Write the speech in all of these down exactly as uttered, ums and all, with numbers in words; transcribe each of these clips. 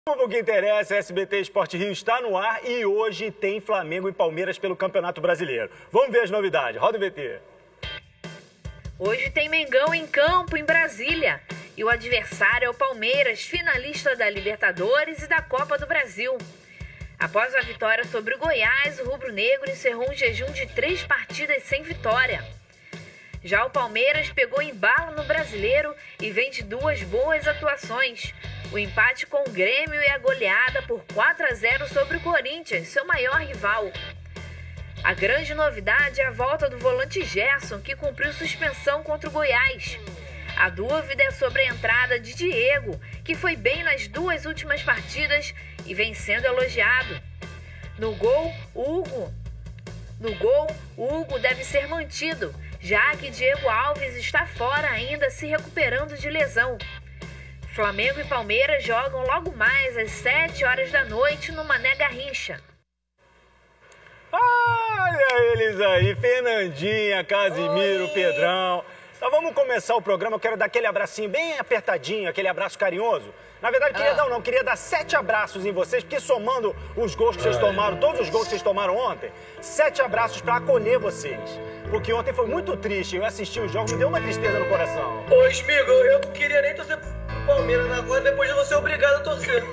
O que interessa, S B T Esporte Rio está no ar e hoje tem Flamengo e Palmeiras pelo Campeonato Brasileiro. Vamos ver as novidades. Roda o B T. Hoje tem Mengão em campo em Brasília e o adversário é o Palmeiras, finalista da Libertadores e da Copa do Brasil. Após a vitória sobre o Goiás, o rubro-negro encerrou um jejum de três partidas sem vitória. Já o Palmeiras pegou embalo no Brasileiro e vem de duas boas atuações. O empate com o Grêmio e a goleada por quatro a zero sobre o Corinthians, seu maior rival. A grande novidade é a volta do volante Gerson, que cumpriu suspensão contra o Goiás. A dúvida é sobre a entrada de Diego, que foi bem nas duas últimas partidas e vem sendo elogiado. No gol, Hugo. No gol, Hugo deve ser mantido, já que Diego Alves está fora ainda se recuperando de lesão. Flamengo e Palmeiras jogam logo mais às sete horas da noite no Mané Garrincha. Olha eles aí, Fernandinha, Casimiro, Oi. Pedrão. Então vamos começar o programa, eu quero dar aquele abracinho bem apertadinho, aquele abraço carinhoso. Na verdade, queria ah. dar não, queria dar sete abraços em vocês, porque somando os gols que vocês tomaram, todos os gols que vocês tomaram ontem, sete abraços para acolher vocês. Porque ontem foi muito triste, eu assisti o jogo, me deu uma tristeza no coração. Ô, Smigo, eu não queria nem torcer pro Palmeiras agora, depois eu vou ser obrigado a torcer.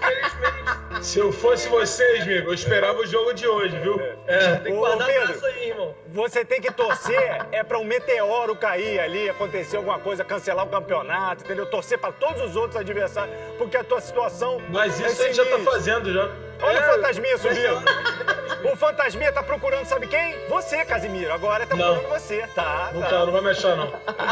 Se eu fosse vocês, amigo, eu esperava o jogo de hoje, viu? É, tem que Ô, guardar Pedro, braço aí, irmão. Você tem que torcer, é pra um meteoro cair ali, acontecer alguma coisa, cancelar o campeonato, entendeu? Torcer pra todos os outros adversários, porque a tua situação... Mas isso é a gente já tá fazendo, já. Olha É, o fantasminha subindo. O fantasminha tá procurando, sabe quem? Você, Casimiro. Agora tá Não. procurando você. Tá, Não tá. tá, não vai me achar, não.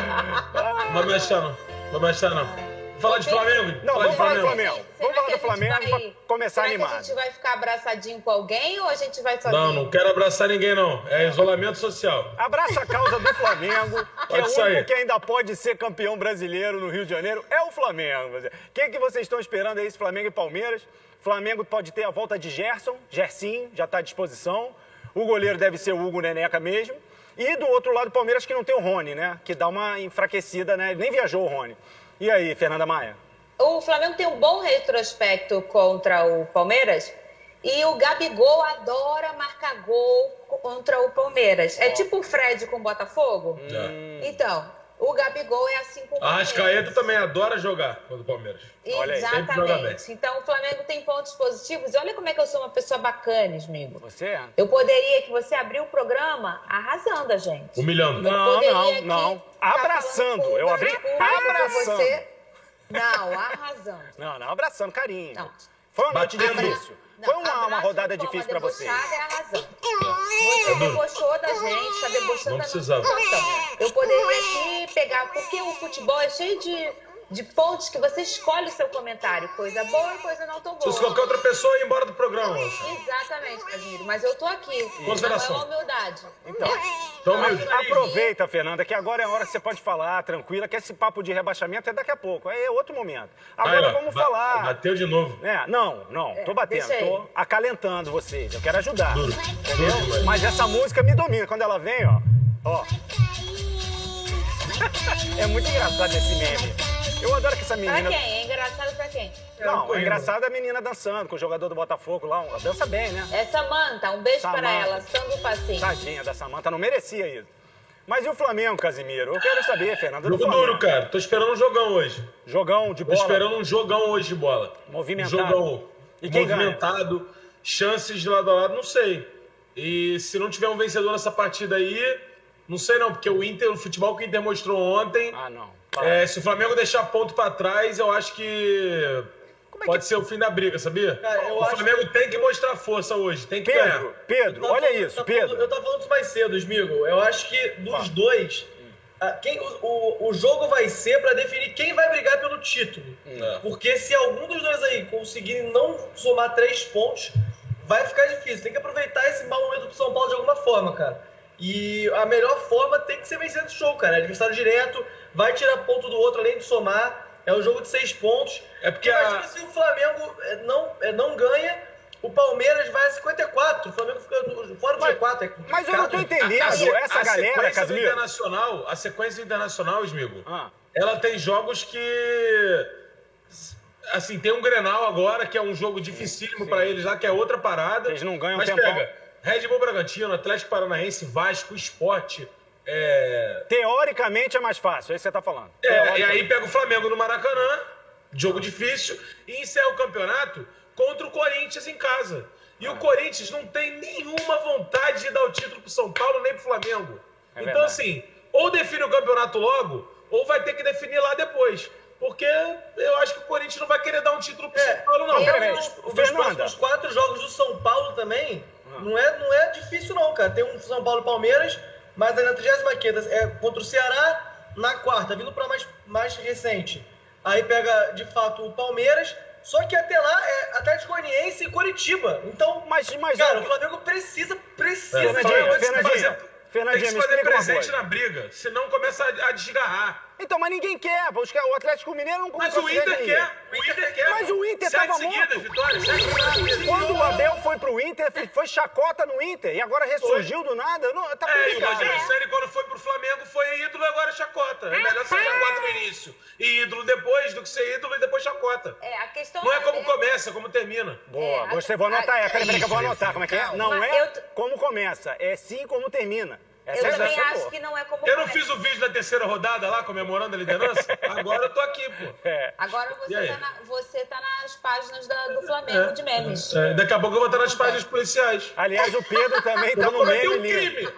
Não vai me achar, não. Não vai me achar, não. Falar de Flamengo? Não, vamos falar do Flamengo. Será Vamos falar que do a Flamengo gente vai- pra começar Será animado. que a gente vai ficar abraçadinho com alguém ou a gente vai sozinho? Não, não quero abraçar ninguém, não. É isolamento social. Abraça a causa do Flamengo, que Pode é o sair. único que ainda pode ser campeão brasileiro no Rio de Janeiro, é o Flamengo. O que, que vocês estão esperando aí, esse Flamengo e Palmeiras? Flamengo pode ter a volta de Gerson, Gersinho, já está à disposição. O goleiro deve ser o Hugo Neneca mesmo. E do outro lado, o Palmeiras, que não tem o Rony, né? Que dá uma enfraquecida, né? Nem viajou o Rony. E aí, Fernanda Maia? O Flamengo tem um bom retrospecto contra o Palmeiras e o Gabigol adora marcar gol contra o Palmeiras. É tipo o Fred com o Botafogo? Hum. Então, o Gabigol é assim com o A Palmeiras. Arrascaeta também adora jogar contra o Palmeiras. Olha aí, sempre joga bem. Exatamente. Então, o Flamengo tem pontos positivos. E olha como é que eu sou uma pessoa bacana, amigo. Você é? Eu poderia que você abriu o programa arrasando a gente. Humilhando. Não, poderia não, aqui não. ficar Abraçando. falando Eu abri público pra abraçando. você. Não, arrasando. Não, não, abraçando, carinho. Não. Foi uma noite Batendo. difícil. Não, Foi uma, uma abraço rodada de forma difícil pra vocês. debochada é arrasando. Você debochou da gente, está debochando Não da nossa precisava. situação. Eu poderia aqui pegar, porque o futebol é cheio de, de pontos que você escolhe o seu comentário. Coisa boa e coisa não tão boa. Se qualquer outra pessoa ir embora do programa, moça. Exatamente, Casimiro. Mas eu tô aqui. Consideração. Não é uma humildade. Então, Então, humilde. aproveita, Fernanda, que agora é a hora que você pode falar, tranquila, que esse papo de rebaixamento é daqui a pouco, é outro momento. Agora Aí, ó, vamos ba- falar. Bateu de novo. É, não, não, tô batendo, deixa aí. tô acalentando vocês, eu quero ajudar, Duro. entendeu? Duro demais. Mas essa música me domina, quando ela vem, ó, ó. É muito engraçado esse meme. Eu adoro que essa Pra menina... quem? É engraçado pra quem? Não, é engraçado a menina dançando com o jogador do Botafogo lá, ela dança bem, né? É Samanta, um beijo Samanta. para ela, Sandro Passinho. Tadinha da Samanta, não merecia isso. Mas e o Flamengo, Casimiro? Eu quero saber, Fernanda, do Jogo Flamengo. duro, cara. Tô esperando um jogão hoje. Jogão de Tô bola. esperando um jogão hoje de bola. Movimentado. Um jogão E quem movimentado. Chances de lado a lado, não sei. E se não tiver um vencedor nessa partida aí, não sei não, porque o Inter, o futebol que o Inter mostrou ontem, Ah, não. é, se o Flamengo deixar ponto pra trás, eu acho que Como é pode que- ser o fim da briga, sabia? Cara, eu o acho Flamengo tem que mostrar força hoje, tem que Pedro, ganhar. Pedro, Eu tava olha falando- isso, eu tava falando- Pedro. Eu tava falando isso mais cedo, Smigo. Eu acho que dos Fala. dois, a- quem, o, o, o jogo vai ser pra definir quem vai brigar pelo título. É. Porque se algum dos dois aí conseguir não somar três pontos, vai ficar difícil. Tem que aproveitar esse mau momento do São Paulo de alguma forma, cara. E a melhor forma tem que ser vencendo esse jogo, cara. É adversário direto, vai tirar ponto do outro além de somar. É um jogo de seis pontos. É porque Imagina a- se o Flamengo é, não, é, não ganha, o Palmeiras vai a cinquenta e quatro. O Flamengo fica no- fora do Mas- G quatro. É complicado. Mas eu não tô entendendo, A- a- essa a galera, sequência do Casimiro. internacional, a sequência internacional, Smigo, Ah. ela tem jogos que assim, tem um Grenal agora, que é um jogo dificílimo para eles lá, que é outra parada. Eles não ganham Mas tempão. pega Red Bull Bragantino, Atlético Paranaense, Vasco, Sport. É... Teoricamente é mais fácil, é isso que você tá falando. É, e aí pega o Flamengo no Maracanã, jogo difícil, e encerra o campeonato contra o Corinthians em casa. E ah. o Corinthians não tem nenhuma vontade de dar o título pro São Paulo nem pro Flamengo. É então, verdade. assim, ou define o campeonato logo, ou vai ter que definir lá depois. Porque eu acho que o Corinthians não vai querer dar um título pro é, São Paulo, não. Eu, os, os próximos quatro jogos do São Paulo também, ah. não, é, não é difícil não, cara. Tem um São Paulo e Palmeiras, mas é na trigésima quinta é contra o Ceará, na quarta, vindo para mais, mais recente. Aí pega, de fato, o Palmeiras, só que até lá é Atlético Goianiense e Curitiba. Então, mas, mas, cara, eu... o Flamengo precisa, precisa é, de Fernandinho, Fernandinho, tem que se fazer presente na briga, senão começa a, a desgarrar. Então, mas ninguém quer. O Atlético Mineiro não Mas o Inter quer. O Inter quer. Mas o Inter sete tava seguidas, morto. Vitória, sete seguidas. Quando o Abel foi pro Inter, foi chacota no Inter. E agora ressurgiu do nada. Não, tá é, e o complicado. Rogério Ceni, quando foi pro Flamengo, foi ídolo e agora é chacota. É melhor ser chacota no início e ídolo depois do que ser ídolo e depois chacota. É, a questão não é como começa, é como termina. Boa, gostei. Vou anotar. É, peraí, peraí que eu vou anotar. Como é que é? Não é como começa, é sim como termina. Essa eu é também acho boa. que não é como Eu não fiz o vídeo da terceira rodada lá, comemorando a liderança? Agora eu tô aqui, pô. É. Agora você tá, na, você tá nas páginas da, do Flamengo é. de memes. É. Daqui a pouco eu vou estar nas páginas policiais. Aliás, o Pedro também tá no meme um crime.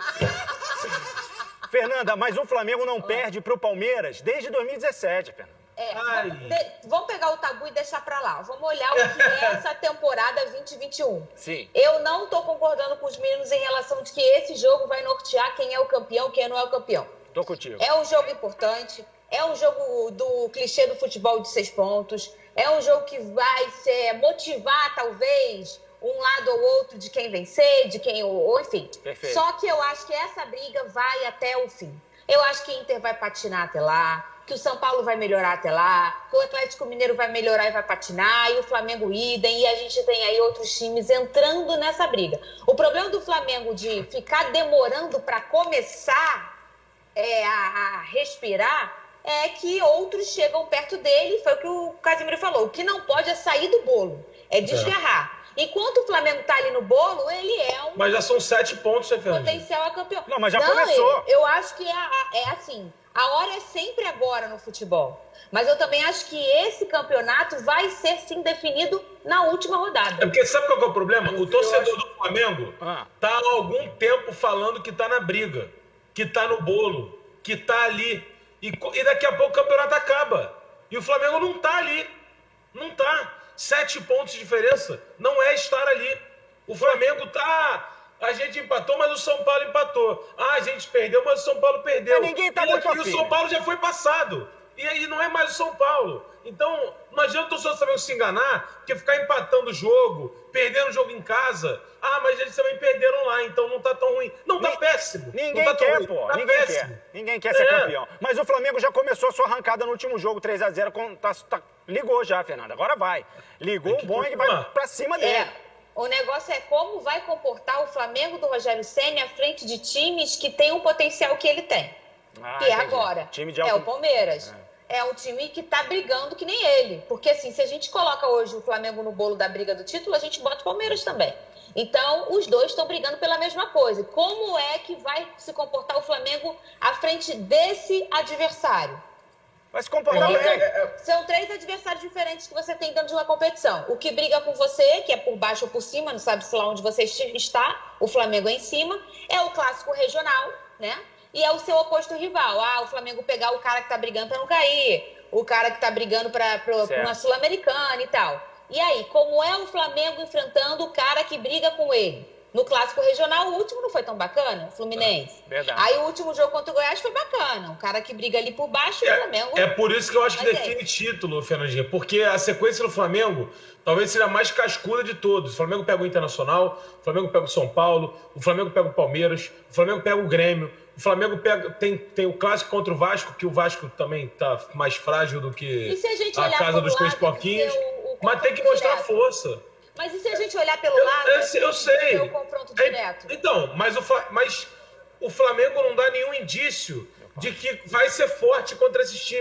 Fernanda, mas o Flamengo não perde pro Palmeiras desde dois mil e dezessete, Fernanda. É, vamos, de, vamos pegar o tabu e deixar pra lá. Vamos olhar o que é essa temporada vinte e vinte e um. Sim. Eu não tô concordando com os meninos em relação de que esse jogo vai nortear quem é o campeão, quem não é o campeão. Tô contigo. É um jogo importante, é um jogo do clichê do futebol de seis pontos, é um jogo que vai ser, motivar, talvez, um lado ou outro de quem vencer, de quem, ou enfim. Perfeito. Só que eu acho que essa briga vai até o fim. Eu acho que o Inter vai patinar até lá, que o São Paulo vai melhorar até lá, que o Atlético Mineiro vai melhorar e vai patinar, e o Flamengo idem, e a gente tem aí outros times entrando nessa briga. O problema do Flamengo de ficar demorando para começar é, a, a respirar é que outros chegam perto dele, foi o que o Casimiro falou, o que não pode é sair do bolo, é desgarrar. É. Enquanto o Flamengo tá ali no bolo, ele é um... Mas já são sete pontos, você fez. Potencial a campeão. Não, mas já não, começou. Eu, eu acho que é, é assim, a hora é sempre agora no futebol. Mas eu também acho que esse campeonato vai ser, sim, definido na última rodada. É porque sabe qual que é o problema? O torcedor do Flamengo ah. tá há algum tempo falando que tá na briga, que tá no bolo, que tá ali. E, e daqui a pouco o campeonato acaba. E o Flamengo não tá ali. Não tá. Sete pontos de diferença não é estar ali. O Flamengo tá... A gente empatou, mas o São Paulo empatou. Ah, a gente perdeu, mas o São Paulo perdeu. Mas ninguém tá e muito aqui, o São Paulo já foi passado. E aí não é mais o São Paulo. Então, não adianta o torcedor Flamengo se enganar, porque ficar empatando o jogo, perdendo o jogo em casa. Ah, mas eles também perderam lá, então não tá tão ruim. Não, tá Ni péssimo. Ninguém não tá quer, ruim. pô. Tá ninguém péssimo. quer. Ninguém quer ser é. campeão. Mas o Flamengo já começou a sua arrancada no último jogo, três a zero. Com, tá, tá, ligou já, Fernanda. Agora vai. Ligou o bom e vai pra cima dele. É. O negócio é como vai comportar o Flamengo do Rogério Ceni à frente de times que tem o potencial que ele tem. Ah, que é agora. Time de é alto... o Palmeiras. É. é um time que tá brigando que nem ele. Porque assim, se a gente coloca hoje o Flamengo no bolo da briga do título, a gente bota o Palmeiras também. Então, os dois estão brigando pela mesma coisa. Como é que vai se comportar o Flamengo à frente desse adversário? Vai se comportar bem. São três adversários diferentes que você tem dentro de uma competição. O que briga com você, que é por baixo ou por cima, não sabe se lá onde você está, o Flamengo é em cima, é o clássico regional, né? E é o seu oposto rival. Ah, o Flamengo pegar o cara que tá brigando para não cair, o cara que tá brigando para uma Sul-Americana e tal. E aí, como é o Flamengo enfrentando o cara que briga com ele? No clássico regional, o último não foi tão bacana, o Fluminense. É, verdade. Aí o último jogo contra o Goiás foi bacana. Um cara que briga ali por baixo, é, o Flamengo... É por isso que eu acho que Mas define é. título, Fernandinha. Porque a sequência do Flamengo talvez seja a mais cascuda de todos. O Flamengo pega o Internacional, o Flamengo pega o São Paulo, o Flamengo pega o Palmeiras, o Flamengo pega o Grêmio, o Flamengo pega, tem, tem o clássico contra o Vasco, que o Vasco também tá mais frágil do que E se a, gente a olhar casa dos três porquinhos. O, o mas tem que mostrar direto? força. Mas e se a gente olhar pelo eu, lado, eu, eu, eu sei. o confronto é, direto? Então, mas o, mas o Flamengo não dá nenhum indício de que vai ser forte contra esses times.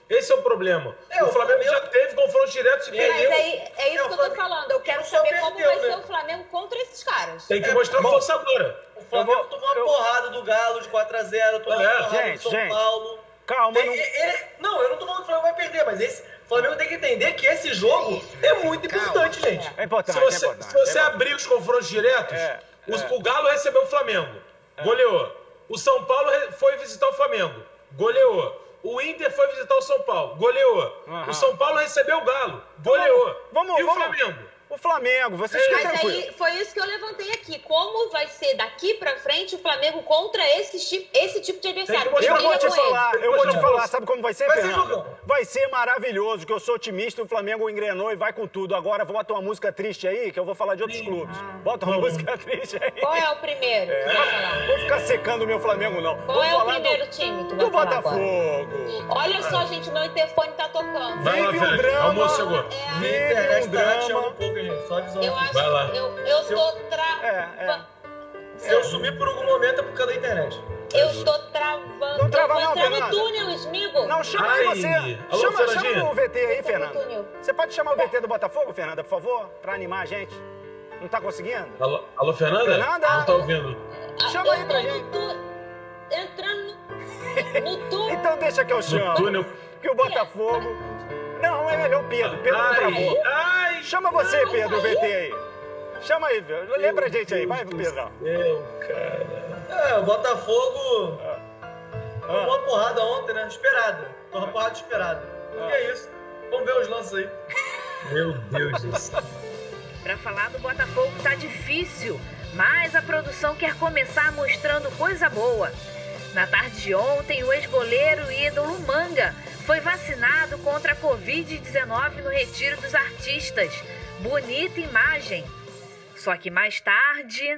Esse é o problema. É, o Flamengo Flamengo já teve confrontos diretos e Mas perdeu. aí, é isso É, que eu o tô Flamengo- falando. Eu quero o saber Flamengo como perdeu, vai ser né? o Flamengo contra esses caras. Tem que mostrar bom. força agora. O Flamengo Eu vou- tomou uma eu- porrada do Galo de quatro a zero, tomou É, uma porrada gente, do São gente. Paulo. Calma, Tem- não... ele- não, eu não tô falando que o Flamengo vai perder, mas esse o Flamengo tem que entender que esse jogo é muito importante, gente. É importante, Se você, é importante. se você é importante. abrir os confrontos diretos, É, os- é. o Galo recebeu o Flamengo, goleou. O São Paulo re- foi visitar o Flamengo, goleou. O Inter foi visitar o São Paulo, goleou. Aham. O São Paulo recebeu o Galo, goleou. Vamos, e o vamos. Flamengo? O Flamengo, vocês ficam Mas tranquilos. aí foi isso que eu levantei aqui. Como vai ser daqui pra frente o Flamengo contra esse tipo, esse tipo de adversário? Tem que mostrar Eu vou Briga te com ele. falar, eu vou te falar, sabe como vai ser, Vai ser Fernando? jogão. Vai ser maravilhoso, que eu sou otimista, o Flamengo engrenou e vai com tudo. Agora bota uma música triste aí, que eu vou falar de outros clubes. Bota uma música triste aí. Qual é o primeiro que vai falar? Vou ficar secando o meu Flamengo, não. Qual vou é o falar primeiro do, time que vai do falar agora? Botafogo. Olha só, gente, meu interfone tá tocando. Vai lá, Vive um Felipe, drama. almoço chegou. É, Minha Vive internet um tá rateando drama. um pouco, gente. Só avisando. eu acho Vai lá. que eu, eu tô tra... É, é. Se eu sumir por algum momento é por causa da internet. Eu tô travando. Não trava eu vou não, entrar no Fernanda. túnel, Smigo. Não, chama aí Ai. você. Alô, chama, Fernandinha. chama o V T aí, Tá no Fernanda. túnel. Você pode chamar o V T do Botafogo, Fernanda, por favor? Pra animar a gente. Não tá conseguindo? Alô, alô, Fernanda? Fernanda? Não tá ouvindo? Chama eu aí tô pra no gente. tu- entrando no túnel. Então deixa que eu chamo. túnel. Que o Botafogo... Não, é melhor o Pedro. Pedro não Ai, travou. ai, Chama você, Ai, Pedro, o ai. V T aí. Chama aí, Pedro. Lê pra gente aí. Vai, Pedrão. meu, cara. É, o Botafogo tomou Ah, uma porrada ontem, né? Esperada. Tomou uma porrada esperada. E é isso. Vamos ver os lances aí. Meu Deus do céu. Pra falar do Botafogo tá difícil, mas a produção quer começar mostrando coisa boa. Na tarde de ontem, o ex-goleiro e ídolo Manga foi vacinado contra a covid dezenove no Retiro dos Artistas. Bonita imagem. Só que mais tarde...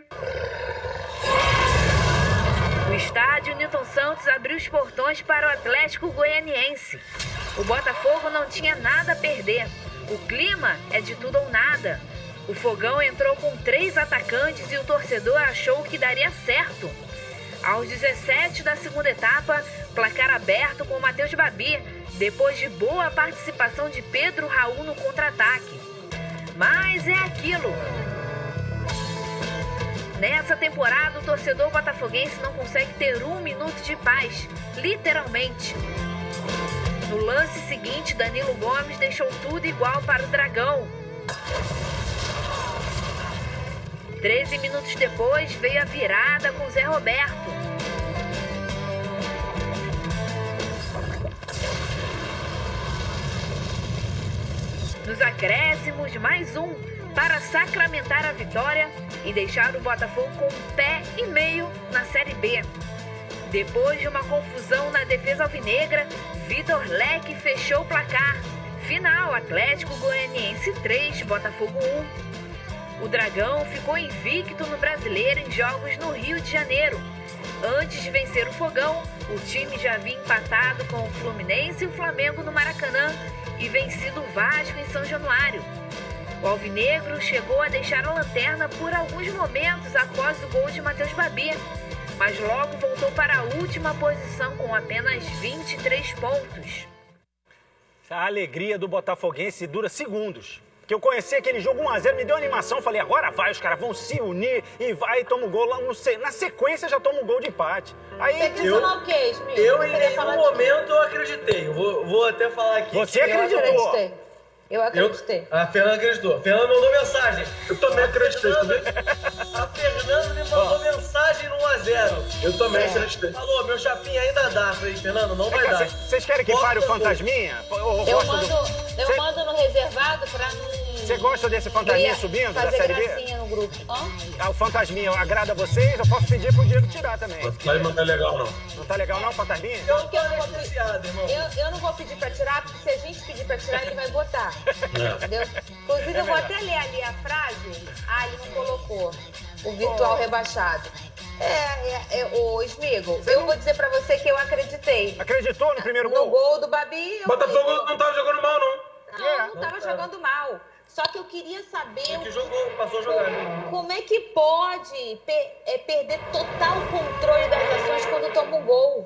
O estádio Newton Santos abriu os portões para o Atlético Goianiense. O Botafogo não tinha nada a perder. O clima é de tudo ou nada. O Fogão entrou com três atacantes e o torcedor achou que daria certo. Aos dezessete da segunda etapa, placar aberto com o Matheus Babi, depois de boa participação de Pedro Raul no contra-ataque. Mas é aquilo. Nessa temporada, o torcedor botafoguense não consegue ter um minuto de paz, literalmente. No lance seguinte, Danilo Gomes deixou tudo igual para o Dragão. Treze minutos depois, veio a virada com Zé Roberto. Nos acréscimos, mais um para sacramentar a vitória e deixar o Botafogo com um pé e meio na Série B. Depois de uma confusão na defesa alvinegra, Vitor Leque fechou o placar. Final, Atlético Goianiense três, Botafogo um. O Dragão ficou invicto no Brasileiro em jogos no Rio de Janeiro. Antes de vencer o Fogão, o time já havia empatado com o Fluminense e o Flamengo no Maracanã e vencido o Vasco em São Januário. O alvinegro chegou a deixar a lanterna por alguns momentos após o gol de Matheus Babi, mas logo voltou para a última posição com apenas vinte e três pontos. A alegria do botafoguense dura segundos. Que eu conheci aquele jogo um a zero, me deu animação, falei, agora vai, os caras vão se unir e vai, toma o gol lá, não sei, na sequência já toma um gol de empate. Aí Você quis Eu- falar o quê, Smith? Eu, Você em queria nenhum falar de- momento, eu acreditei. Eu vou, vou até falar aqui. você Eu acreditou. acreditei. Eu Eu, acreditei. a Fernanda acreditou. A Fernanda mandou mensagem. Eu também acreditei, Fernanda- também. A Fernanda me mandou mensagem no um a zero. Eu também É. acreditei. Falou, meu chapinha ainda dá. Falei, Fernanda, não vai dar. Vocês querem que Bota pare o gol. fantasminha? Ou Eu gosta mando, do- eu Cê- mando no reservado pra não... Você gosta desse fantasminha Fazer subindo da fazer Série B? gracinha no grupo. Hã? Ah, o fantasminha agrada a vocês? Eu posso pedir pro Diego tirar também. Mas não é legal, não. Não tá legal não, fantasminha? Eu não tô anestesiado, irmão. Eu, eu não vou pedir pra tirar, porque se a gente pedir pra tirar, ele vai botar. É. Entendeu? Inclusive, eu vou até ler ali a frase. Ah, ele não colocou. O virtual rebaixado. É, é, é ô Smigo, eu vou dizer pra você que eu acreditei. Acreditou no primeiro No gol? gol do Babi, eu Botafogo falei, não tava jogando mal, não. não, É, não não tava tava. jogando mal. Só que eu queria saber É que o- jogou, passou a jogar. né? como é que pode per- é, perder total controle das ações quando toma um gol.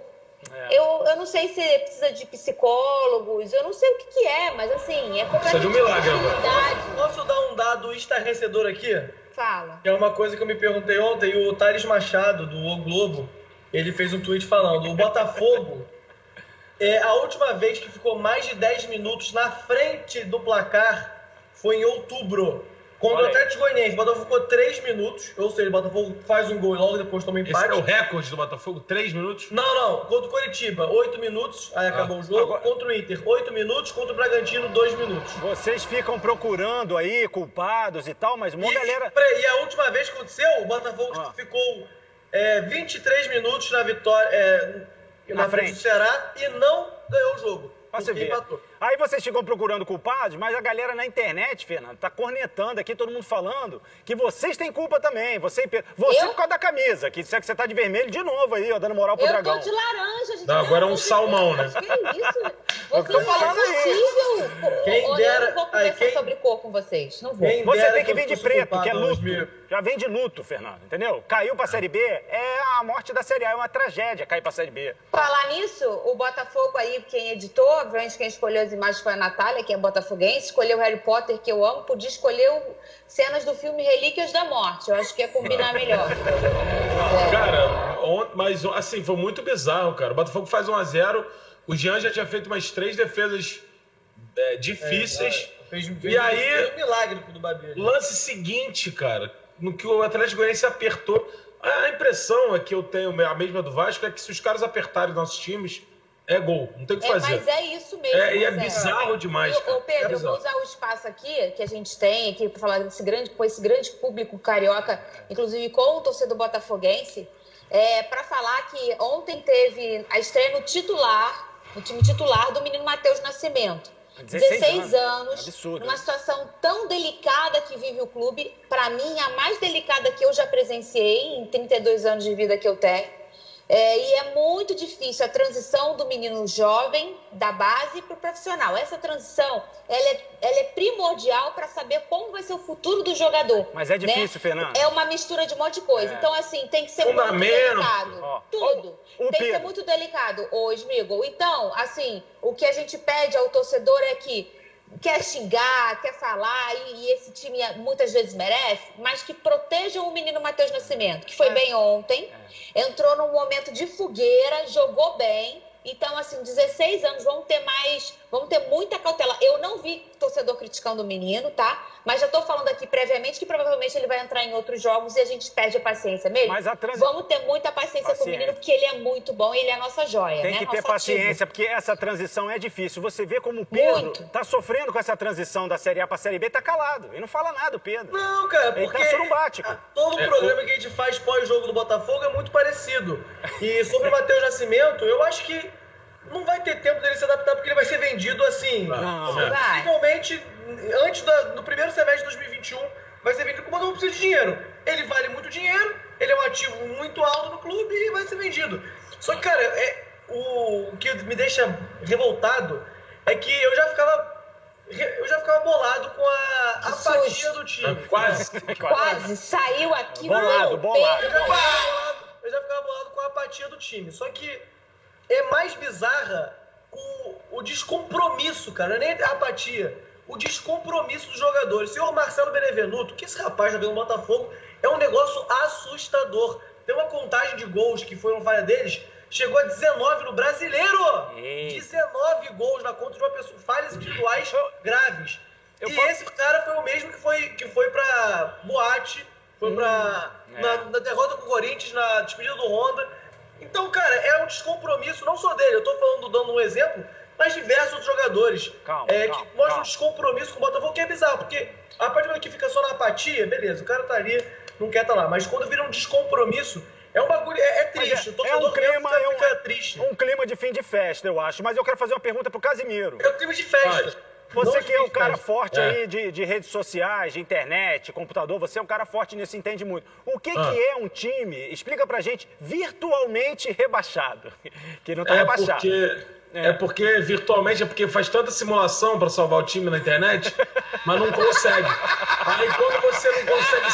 É. Eu, eu não sei se precisa de psicólogos, eu não sei o que, que é, mas assim, é completamente... Precisa de um milagre agora. Posso dar um dado estarrecedor aqui? Fala. Que é uma coisa que eu me perguntei ontem, e o Thales Machado, do O Globo, ele fez um tweet falando, o Botafogo, é, a última vez que ficou mais de dez minutos na frente do placar foi em outubro. Contra o Atlético Goianiense, o Botafogo ficou três minutos, ou seja, o Botafogo faz um gol e logo depois toma um empate. Esse é o recorde do Botafogo? três minutos? Não, não. Contra o Coritiba, oito minutos, aí acabou ah, o jogo. Agora... Contra o Inter, oito minutos. Contra o Bragantino, dois minutos. Vocês ficam procurando aí culpados e tal, mas uma e, galera... E a última vez que aconteceu, o Botafogo ah. ficou é, vinte e três minutos na vitória, é, na, na frente do Ceará e não ganhou o jogo. Você vê. Aí vocês ficam procurando culpados, mas a galera na internet, Fernando, tá cornetando aqui, todo mundo falando que vocês têm culpa também. Você, você eu? por causa da camisa, que você tá de vermelho de novo aí, ó, dando moral pro eu Dragão. Eu tô de laranja, gente. Não, agora é um salmão, né? Que isso? Eu tô falando aí. Quem dera... Eu não vou conversar quem... sobre cor com vocês, não vou. Quem você tem que vir de preto, culpado, que é luto. Já vem de luto, Fernando, entendeu? Caiu pra Série B, é a morte da Série A, é uma tragédia cair pra Série B. Falar nisso, o Botafogo aí, quem editou, obviamente quem escolheu as imagens foi a Natália, que é botafoguense, escolheu Harry Potter, que eu amo, podia escolher o... cenas do filme Relíquias da Morte, eu acho que ia combinar melhor. É. Cara, ontem, mas assim, foi muito bizarro, cara. O Botafogo faz um a zero, o Jean já tinha feito umas três defesas é, difíceis. É, fez, fez, e aí, fez um milagre do Babi. Lance seguinte, cara, no que o Atlético Goianiense apertou. A impressão é que eu tenho, a mesma do Vasco, é que se os caras apertarem nossos times, é gol, não tem o que é, fazer. Mas é isso mesmo. É, e é bizarro demais, cara. Ô, Pedro, é eu vou usar o espaço aqui, que a gente tem aqui, para falar desse grande, com esse grande público carioca, inclusive com o torcedor botafoguense, é, para falar que ontem teve a estreia no titular, no time titular do menino Matheus Nascimento. dezesseis anos, Absurdo, numa né? situação tão delicada que vive o clube, para mim a mais delicada que eu já presenciei em trinta e dois anos de vida que eu tenho. É, e é muito difícil a transição do menino jovem, da base, para o profissional. Essa transição, ela é, ela é primordial para saber como vai ser o futuro do jogador. Mas é difícil, né? Fernando. É uma mistura de um monte de coisa. É. Então, assim, tem que ser muito delicado. Ó, Tudo. ó, tem que ser muito delicado, ô Smigol. Então, assim, o que a gente pede ao torcedor é que quer xingar, quer falar, e, e esse time muitas vezes merece, mas que protejam o menino Matheus Nascimento, que foi é. bem ontem, é. entrou num momento de fogueira, jogou bem. Então, assim, dezesseis anos, vamos ter mais, vamos ter muita cautela. Eu não vi torcedor criticando o menino, tá? Mas já tô falando aqui previamente que provavelmente ele vai entrar em outros jogos e a gente perde a paciência mesmo. Mas a trans... Vamos ter muita paciência, paciência com o menino, porque ele é muito bom e ele é a nossa joia, Tem né? que ter Nosso paciência, ativo. porque essa transição é difícil. Você vê como o Pedro Muito. tá sofrendo com essa transição da Série A pra Série B, tá calado. Ele não fala nada, o Pedro. Não, cara, porque... Ele tá surumbático. Todo o é, programa o... que a gente faz pós-jogo do Botafogo é muito parecido. E sobre o Matheus Nascimento, eu acho que não vai ter tempo dele se adaptar, porque ele vai ser vendido assim. Não, possivelmente, antes da, no primeiro semestre de dois mil e vinte e um, vai ser vendido como não precisa de dinheiro. Ele vale muito dinheiro, ele é um ativo muito alto no clube e vai ser vendido. Só que, cara, é, o, o que me deixa revoltado é que eu já ficava, eu já ficava bolado com a apatia do time. Quase. Quase. Saiu aqui bolado, bolado. Eu já, bolado, eu já ficava bolado com a apatia do time. Só que é mais bizarra o, o descompromisso, cara. Nem a apatia. O descompromisso dos jogadores. Senhor Marcelo Benevenuto, que esse rapaz tá vendo no Botafogo, é um negócio assustador. Tem uma contagem de gols que foram falha deles, chegou a dezenove no Brasileiro. Eita. dezenove gols na conta de uma pessoa. Falhas individuais graves. Eu e posso... esse cara foi o mesmo que foi, que foi pra Boate, foi hum, pra... É. Na, na derrota com o Corinthians, na despedida do Honda. Então, cara, é um descompromisso, não só dele, eu tô falando, dando um exemplo, mas diversos outros jogadores calma, é, calma, que mostram calma. um descompromisso com o Botafogo, que é bizarro, porque a partir do momento que fica só na apatia, beleza, o cara tá ali, não quer estar tá lá, mas quando vira um descompromisso, é um bagulho, é, é triste, é, é um clima, fica, é um, fica triste. um clima de fim de festa, eu acho, mas eu quero fazer uma pergunta pro Casimiro. É um clima de festa. Vai. Você Não que é um cara festa. forte é. aí de, de redes sociais, de internet, computador, você é um cara forte nisso, entende muito. O que, Ah. que é um time, explica pra gente, virtualmente rebaixado? Que não tá É rebaixado. porque, É. é porque virtualmente é porque faz tanta simulação para salvar o time na internet, mas não consegue. Aí quando você não consegue salvar o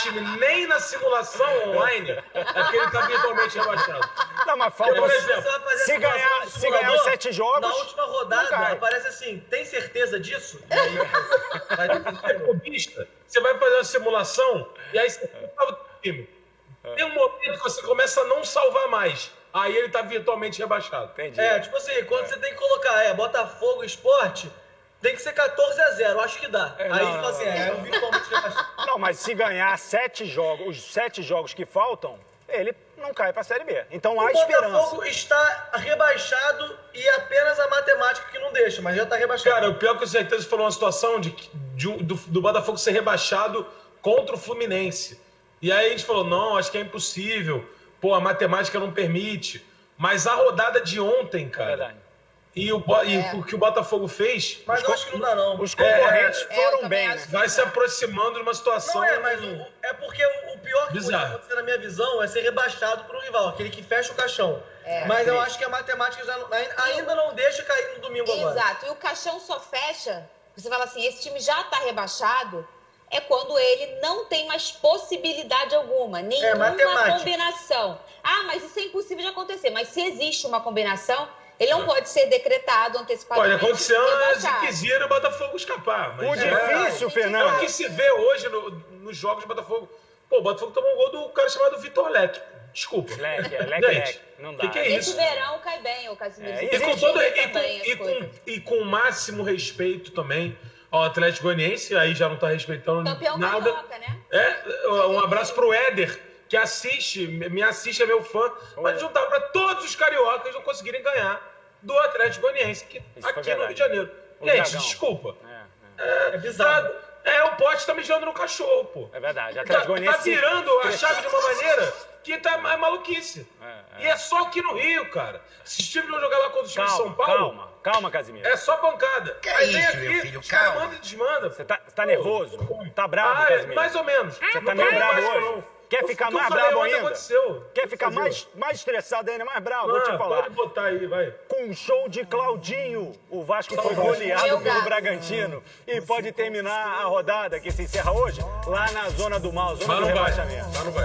time nem na simulação online, é que ele tá virtualmente rebaixado. Não, mas falta... Por exemplo, se ganhar, se ganhar os sete jogos... Na última rodada, aparece assim, tem certeza disso? E aí, vai ter que você vai fazer uma simulação e aí você salva o time. Tem um momento que você começa a não salvar mais. Aí ele tá virtualmente rebaixado. Entendi. É, tipo assim, quando é. você tem que colocar é, Botafogo Esporte, tem que ser quatorze a zero, acho que dá. É, aí, não, tipo assim, não, é, é um virtualmente rebaixado. Não, mas se ganhar sete jogos, os sete jogos que faltam, ele não cai pra Série B. Então há esperança. O Botafogo está rebaixado e apenas a matemática que não deixa, mas já tá rebaixado. Cara, o pior que o certeza falou uma situação de, de, do, do Botafogo ser rebaixado contra o Fluminense. E aí a gente falou, não, acho que é impossível. Pô, a matemática não permite. Mas a rodada de ontem, cara... É verdade. E o, e é. o que o Botafogo fez... Mas eu acho que não dá, não. Os concorrentes é, foram bem. Né? Vai se aproximando de uma situação... Não é, mas o, é porque o, o pior que pode acontecer na minha visão é ser rebaixado por um rival, aquele que fecha o caixão. É, mas eu acho que a matemática já não, ainda não deixa cair no domingo agora. Exato. E o caixão só fecha... Você fala assim, esse time já está rebaixado... É quando ele não tem mais possibilidade alguma, nenhuma é combinação. Ah, mas isso é impossível de acontecer. Mas se existe uma combinação, ele não é. pode ser decretado antecipadamente. Pode acontecer uma ziquezira e o Botafogo escapar. Mas o é, difícil, Fernando. É o que se vê hoje no, nos jogos do Botafogo. Pô, o Botafogo tomou um gol do cara chamado Vitor Leque. Desculpa. Leque, é Leque, Leque. Não dá. Que que é isso? Esse verão cai bem, o Casimiro. É, e, com todo, e, com, e, com, e com o máximo respeito também ao Atlético Goianiense, aí já não tá respeitando Campeão nada. Carioca, né? É, um abraço pro Éder, que assiste, me assiste, é meu fã. Mas juntar para todos os cariocas não conseguirem ganhar do Atlético Goianiense, que aqui no Rio de Janeiro. O Gente, dragão. desculpa. É, é. é, é bizarro. É, o pote tá mijando no cachorro, pô. É verdade. Tá, tá virando a chave de uma maneira que tá, é maluquice. É, é. E é só aqui no Rio, cara. Se os times vão jogar lá contra os times de São Paulo... Calma. Calma, Casimiro. É só pancada. Que Aí é vem isso, aqui, meu filho? os Calma. caras mandam e desmandam. Você tá, tá nervoso? Tá bravo, ah, Casimiro? Mais ou menos. Você tá meio bravo hoje? Não. Quer ficar mais bravo ainda? Aconteceu. Quer ficar mais, mais estressado ainda, mais bravo? Não, vou te falar. Pode botar aí, vai. Com um show de Claudinho, o Vasco foi goleado pelo Bragantino. E pode terminar a rodada que se encerra hoje lá na Zona do Mal, Zona do Rebaixamento. Mas não vai.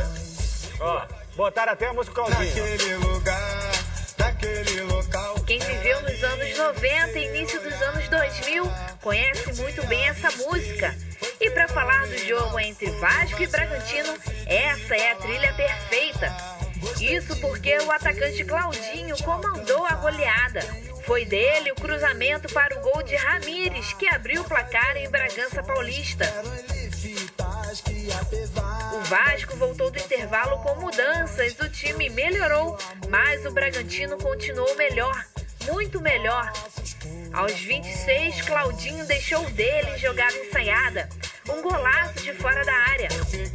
Ó, botaram até a música Claudinho. Naquele lugar, naquele local. Quem viveu nos anos noventa e início dos anos dois mil conhece muito bem essa música. E para falar do jogo entre Vasco e Bragantino, essa é a trilha perfeita. Isso porque o atacante Claudinho comandou a goleada. Foi dele o cruzamento para o gol de Ramires, que abriu o placar em Bragança Paulista. O Vasco voltou do intervalo com mudanças, o time melhorou, mas o Bragantino continuou melhor, muito melhor. Aos vinte e seis, Claudinho deixou dele em jogada ensaiada, um golaço de fora da área.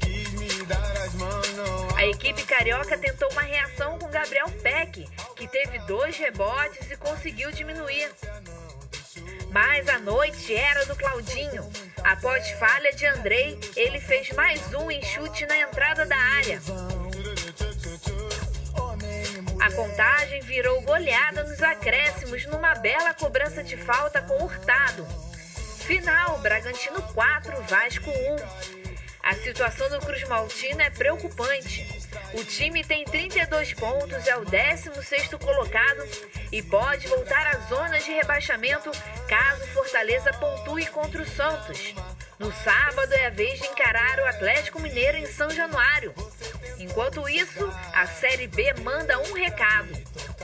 A equipe carioca tentou uma reação com Gabriel Peck, que teve dois rebotes e conseguiu diminuir. Mas a noite era do Claudinho. Após falha de Andrei, ele fez mais um em chute na entrada da área. A contagem virou goleada nos acréscimos numa bela cobrança de falta com Hurtado. Final, Bragantino quatro, Vasco um. A situação do Cruz Maltino é preocupante. O time tem trinta e dois pontos, é o décimo sexto colocado e pode voltar à zona de rebaixamento caso Fortaleza pontue contra o Santos. No sábado é a vez de encarar o Atlético Mineiro em São Januário. Enquanto isso, a Série B manda um recado.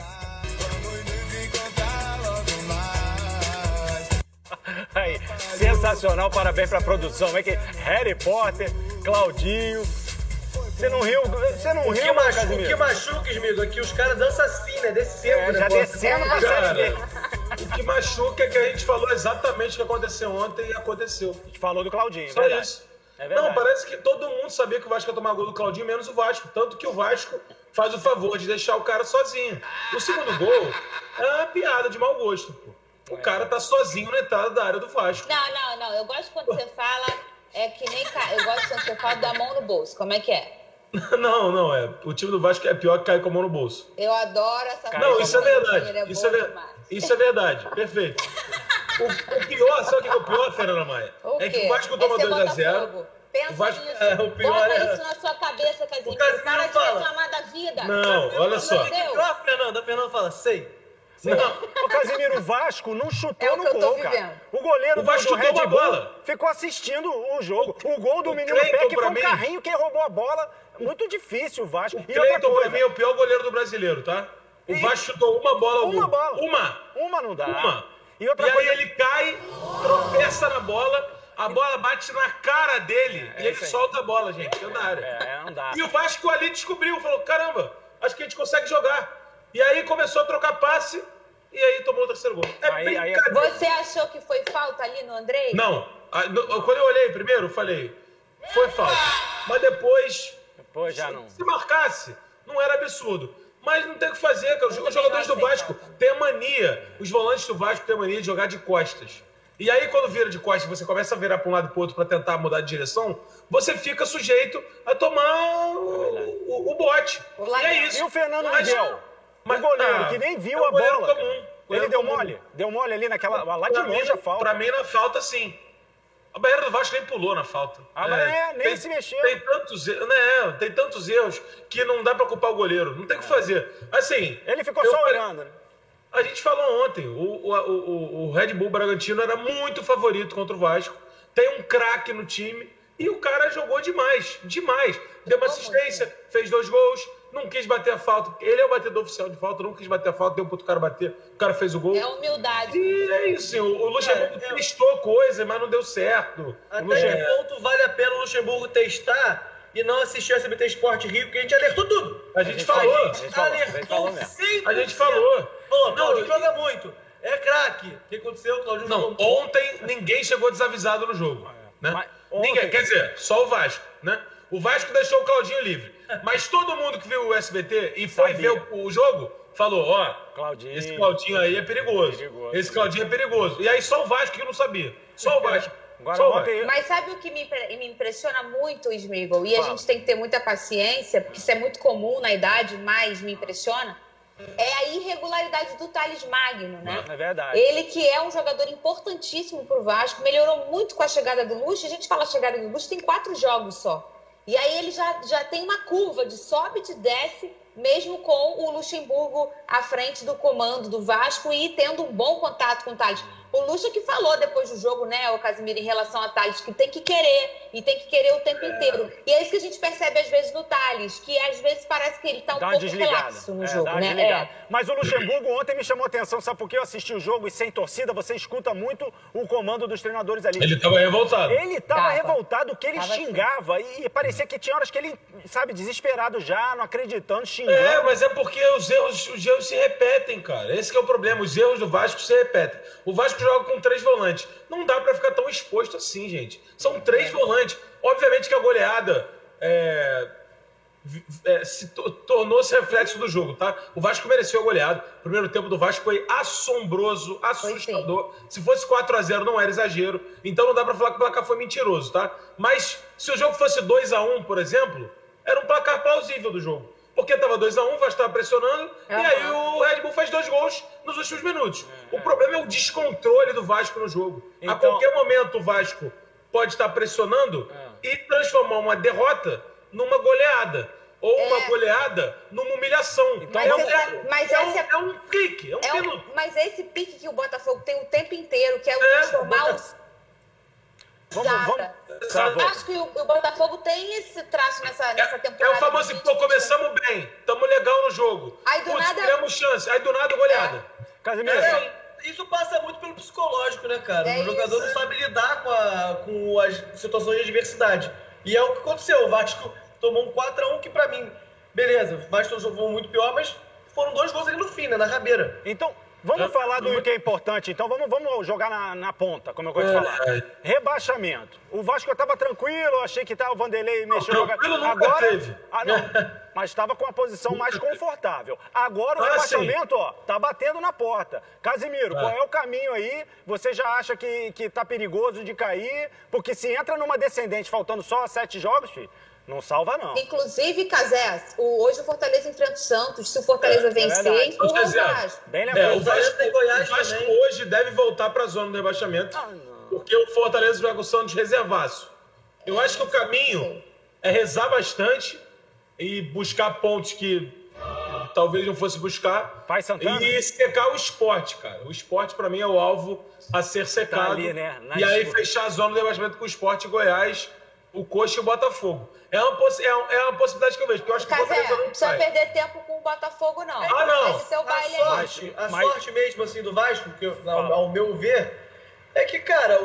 Aí, sensacional, parabéns pra produção. É que Harry Potter, Claudinho. Você não riu? Você não o riu, que né, machu, O que machuca, amigo, é que os caras dançam assim, né? Descendo, é, né? Já descendo pra Série B. O que machuca é que a gente falou exatamente o que aconteceu ontem e aconteceu. A gente falou do Claudinho, Só verdade. isso. É não, parece que todo mundo sabia que o Vasco ia tomar gol do Claudinho, menos o Vasco. Tanto que o Vasco faz o favor de deixar o cara sozinho. O segundo gol é uma piada de mau gosto, pô. O cara tá sozinho na entrada da área do Vasco. Não, não, não. Eu gosto quando você fala, é que nem... Eu gosto quando você fala da mão no bolso. Como é que é? Não, não, é. O time do Vasco é pior que cair com a mão no bolso. Eu adoro essa coisa. Não, isso é verdade. É isso, é ver... isso é verdade. Perfeito. O, o pior, sabe o que é o pior, Fernanda Maia? O é que o Vasco toma dois a zero. Pensa O Vasco- nisso. É, o pior Bota é- isso na sua cabeça, Casimiro. O Casimiro Para de fala. reclamar da vida. Não, olha só. Entendeu? Ó, a Fernanda, a Fernanda fala, sei. Não. Ô, Casimiro, o Vasco não chutou É o no que eu tô gol, cara. vivendo. O goleiro O Vasco do, do chutou Red uma Bull bola. ficou assistindo o jogo. O gol do o menino Cleiton, Peck foi pra um mim- carrinho, quem roubou a bola. Muito difícil o Vasco. O E outra Cleiton, pra coisa, mim, é o pior goleiro do brasileiro, tá? O E- Vasco chutou uma bola ao uma gol. bola. Uma. Uma não dá. Uma. E outra E aí coisa... ele cai, tropeça na bola, a bola bate na cara dele É e ele isso aí. solta a bola, gente, dentro da área. É, não dá. E o Vasco ali descobriu, falou, caramba, acho que a gente consegue jogar. E aí começou a trocar passe e aí tomou o terceiro gol. É Aí- aí- brincadeira. Você achou que foi falta ali no Andrei? Não, a- no- quando eu olhei primeiro, eu falei, foi falta. Mas depois, Pô, já não. se marcasse, não era absurdo. Mas não tem o que fazer, cara. Os também jogadores não do achei Vasco falta. têm a mania, os volantes do Vasco têm a mania de jogar de costas. E aí, quando vira de costas, você começa a virar para um lado e para o outro para tentar mudar de direção, você fica sujeito a tomar o, o, o bote. O E lateral. é isso. E o Fernando Mas- Miguel? mas- o goleiro, ah, que nem viu é um a goleiro bola. comum, cara. Ele goleiro deu comum. mole? Deu mole ali naquela... Lá de Pra mim, longe a falta. Pra mim, na falta, sim. A barreira do Vasco nem pulou na falta. Ah, mas é, nem se mexeu. Tem tantos, erros, né, tem tantos erros que não dá pra culpar o goleiro. Não tem o que fazer. Assim, Ele ficou eu só falei- olhando. né? A gente falou ontem, o, o, o, o Red Bull Bragantino era muito favorito contra o Vasco. Tem um craque no time e o cara jogou demais, demais. Deu uma assistência, fez dois gols, não quis bater a falta. Ele é o batedor oficial de falta, não quis bater a falta, deu pro outro cara bater. O cara fez o gol. É humildade. E é isso, assim, o, o Luxemburgo É, é- testou coisa, mas não deu certo. Até É. que ponto vale a pena o Luxemburgo testar e não assistir a S B T Sport Rio, porque a gente alertou tudo. A gente gente falou. falou, a gente falou, a gente falou Alertou mesmo. cem por A gente cento. falou. Falou, Não, Claudio e- joga muito. É craque. O que aconteceu? O Claudio Não, jogou ontem ninguém chegou desavisado no jogo. Né? Mas ontem- Ninguém, quer dizer, só o Vasco. Né? O Vasco deixou o Claudinho livre. Mas todo mundo que viu o S B T e foi Sabia. ver o, o jogo, falou, ó, Claudinho. esse Claudinho aí é perigoso. Perigoso. Esse Claudinho é perigoso. E aí só o Vasco que não sabia. Só o Vasco. Agora só o ontem... Vasco. Mas sabe o que me, impre- me impressiona muito, Smigol? E a Fala. gente tem que ter muita paciência, porque isso é muito comum na idade, mas me impressiona. É a irregularidade do Thales Magno, né? É verdade. Ele que é um jogador importantíssimo pro Vasco, melhorou muito com a chegada do Luxo. A gente fala chegada do Luxo, tem quatro jogos só. E aí ele já, já tem uma curva de sobe e desce, mesmo com o Luxemburgo à frente do comando do Vasco e tendo um bom contato com o Thales. O Luxa que falou depois do jogo, né, o Casimiro, em relação a Thales, que tem que querer, e tem que querer o tempo inteiro. E é isso que a gente percebe às vezes no Thales, que às vezes parece que ele tá um Dá uma pouco desligada. relaxo no É, jogo, dá uma né? desligada. É. Mas o Luxemburgo ontem me chamou a atenção, sabe por quê? Eu assisti o jogo e sem torcida, você escuta muito o comando dos treinadores ali. Ele tava revoltado. Ele tava, Tava. revoltado, que ele Tava xingava. E parecia que tinha horas que ele, sabe, desesperado já, não acreditando, xingando. É, mas é porque os erros, os erros se repetem, cara. Esse que é o problema. Os erros do Vasco se repetem. O Vasco joga com três volantes. Não dá pra ficar tão exposto assim, gente. São três volantes. Obviamente que a goleada é, vi- é, se to- tornou-se reflexo do jogo, tá? O Vasco mereceu a goleada. O primeiro tempo do Vasco foi assombroso, assustador. Se fosse quatro a zero não era exagero. Então não dá pra falar que o placar foi mentiroso, tá? Mas se o jogo fosse dois a um, por exemplo, era um placar plausível do jogo. Porque estava dois a um, o Vasco estava pressionando, e aí o Red Bull faz dois gols nos últimos minutos. O problema é o descontrole do Vasco no jogo. A Então- qualquer momento o Vasco pode estar pressionando e transformar uma derrota numa goleada. Ou uma É. goleada numa humilhação. Então, Mas é, um, esse- é, mas é, um, esse é- é um pique, é um É um- minuto. mas esse pique que o Botafogo tem o tempo inteiro, que é o É, transformar os... Vamos, vamos. Zara. Travou. Acho que o, o Botafogo tem esse traço nessa, nessa É, é temporada. o famoso, pô, começamos bem, estamos legal no jogo. Aí do Putz, nada- criamos chance, aí do nada goleada. Casimiro, É, isso passa muito pelo psicológico, né, cara? É o jogador isso. não sabe lidar com, a, com as situações de adversidade. E é o que aconteceu. O Vasco tomou um quatro a um que, pra mim, beleza, o Vasco jogou muito pior, mas foram dois gols ali no fim, né, na rabeira. então, vamos falar do que é importante. Então, vamos, vamos jogar na, na ponta, como eu gosto de falar. É. Rebaixamento. O Vasco estava tranquilo, eu achei que tá, o Vanderlei mexeu. no tranquilo lugar. nunca Agora, teve. Ah, não. Mas estava com a posição mais confortável. Agora o Ah, rebaixamento, ó, tá batendo na porta. Casimiro, É. qual é o caminho aí? Você já acha que, que tá perigoso de cair? Porque se entra numa descendente faltando só sete jogos, filho, não salva, não. Inclusive, Casés, o, hoje o Fortaleza enfrenta o Santos. Se o Fortaleza É, é vencer, verdade. empurra o Quer dizer, Vasco. Bem É, lembrado. o Vasco, Tem Goiás o Vasco também. hoje deve voltar para a zona do rebaixamento, Ah, não. porque o Fortaleza joga o Santos reservaço. Eu acho que o caminho é rezar bastante e buscar pontos que talvez não fosse buscar. Pai Santana. E secar o esporte, cara. O esporte, pra mim, é o alvo a ser secado. Tá ali, né? E aí fechar a zona do rebaixamento com o Esporte Goiás, o Coxa e o Botafogo. É uma, possi é uma, é uma possibilidade que eu vejo, porque eu acho que Cazé, o Fortaleza não não precisa sai. perder tempo com o Botafogo, não. Ah, não. Deve ser o A baile sorte, aí. a Mas- sorte mesmo, assim, do Vasco, que eu- ao, ao meu ver, é que, cara,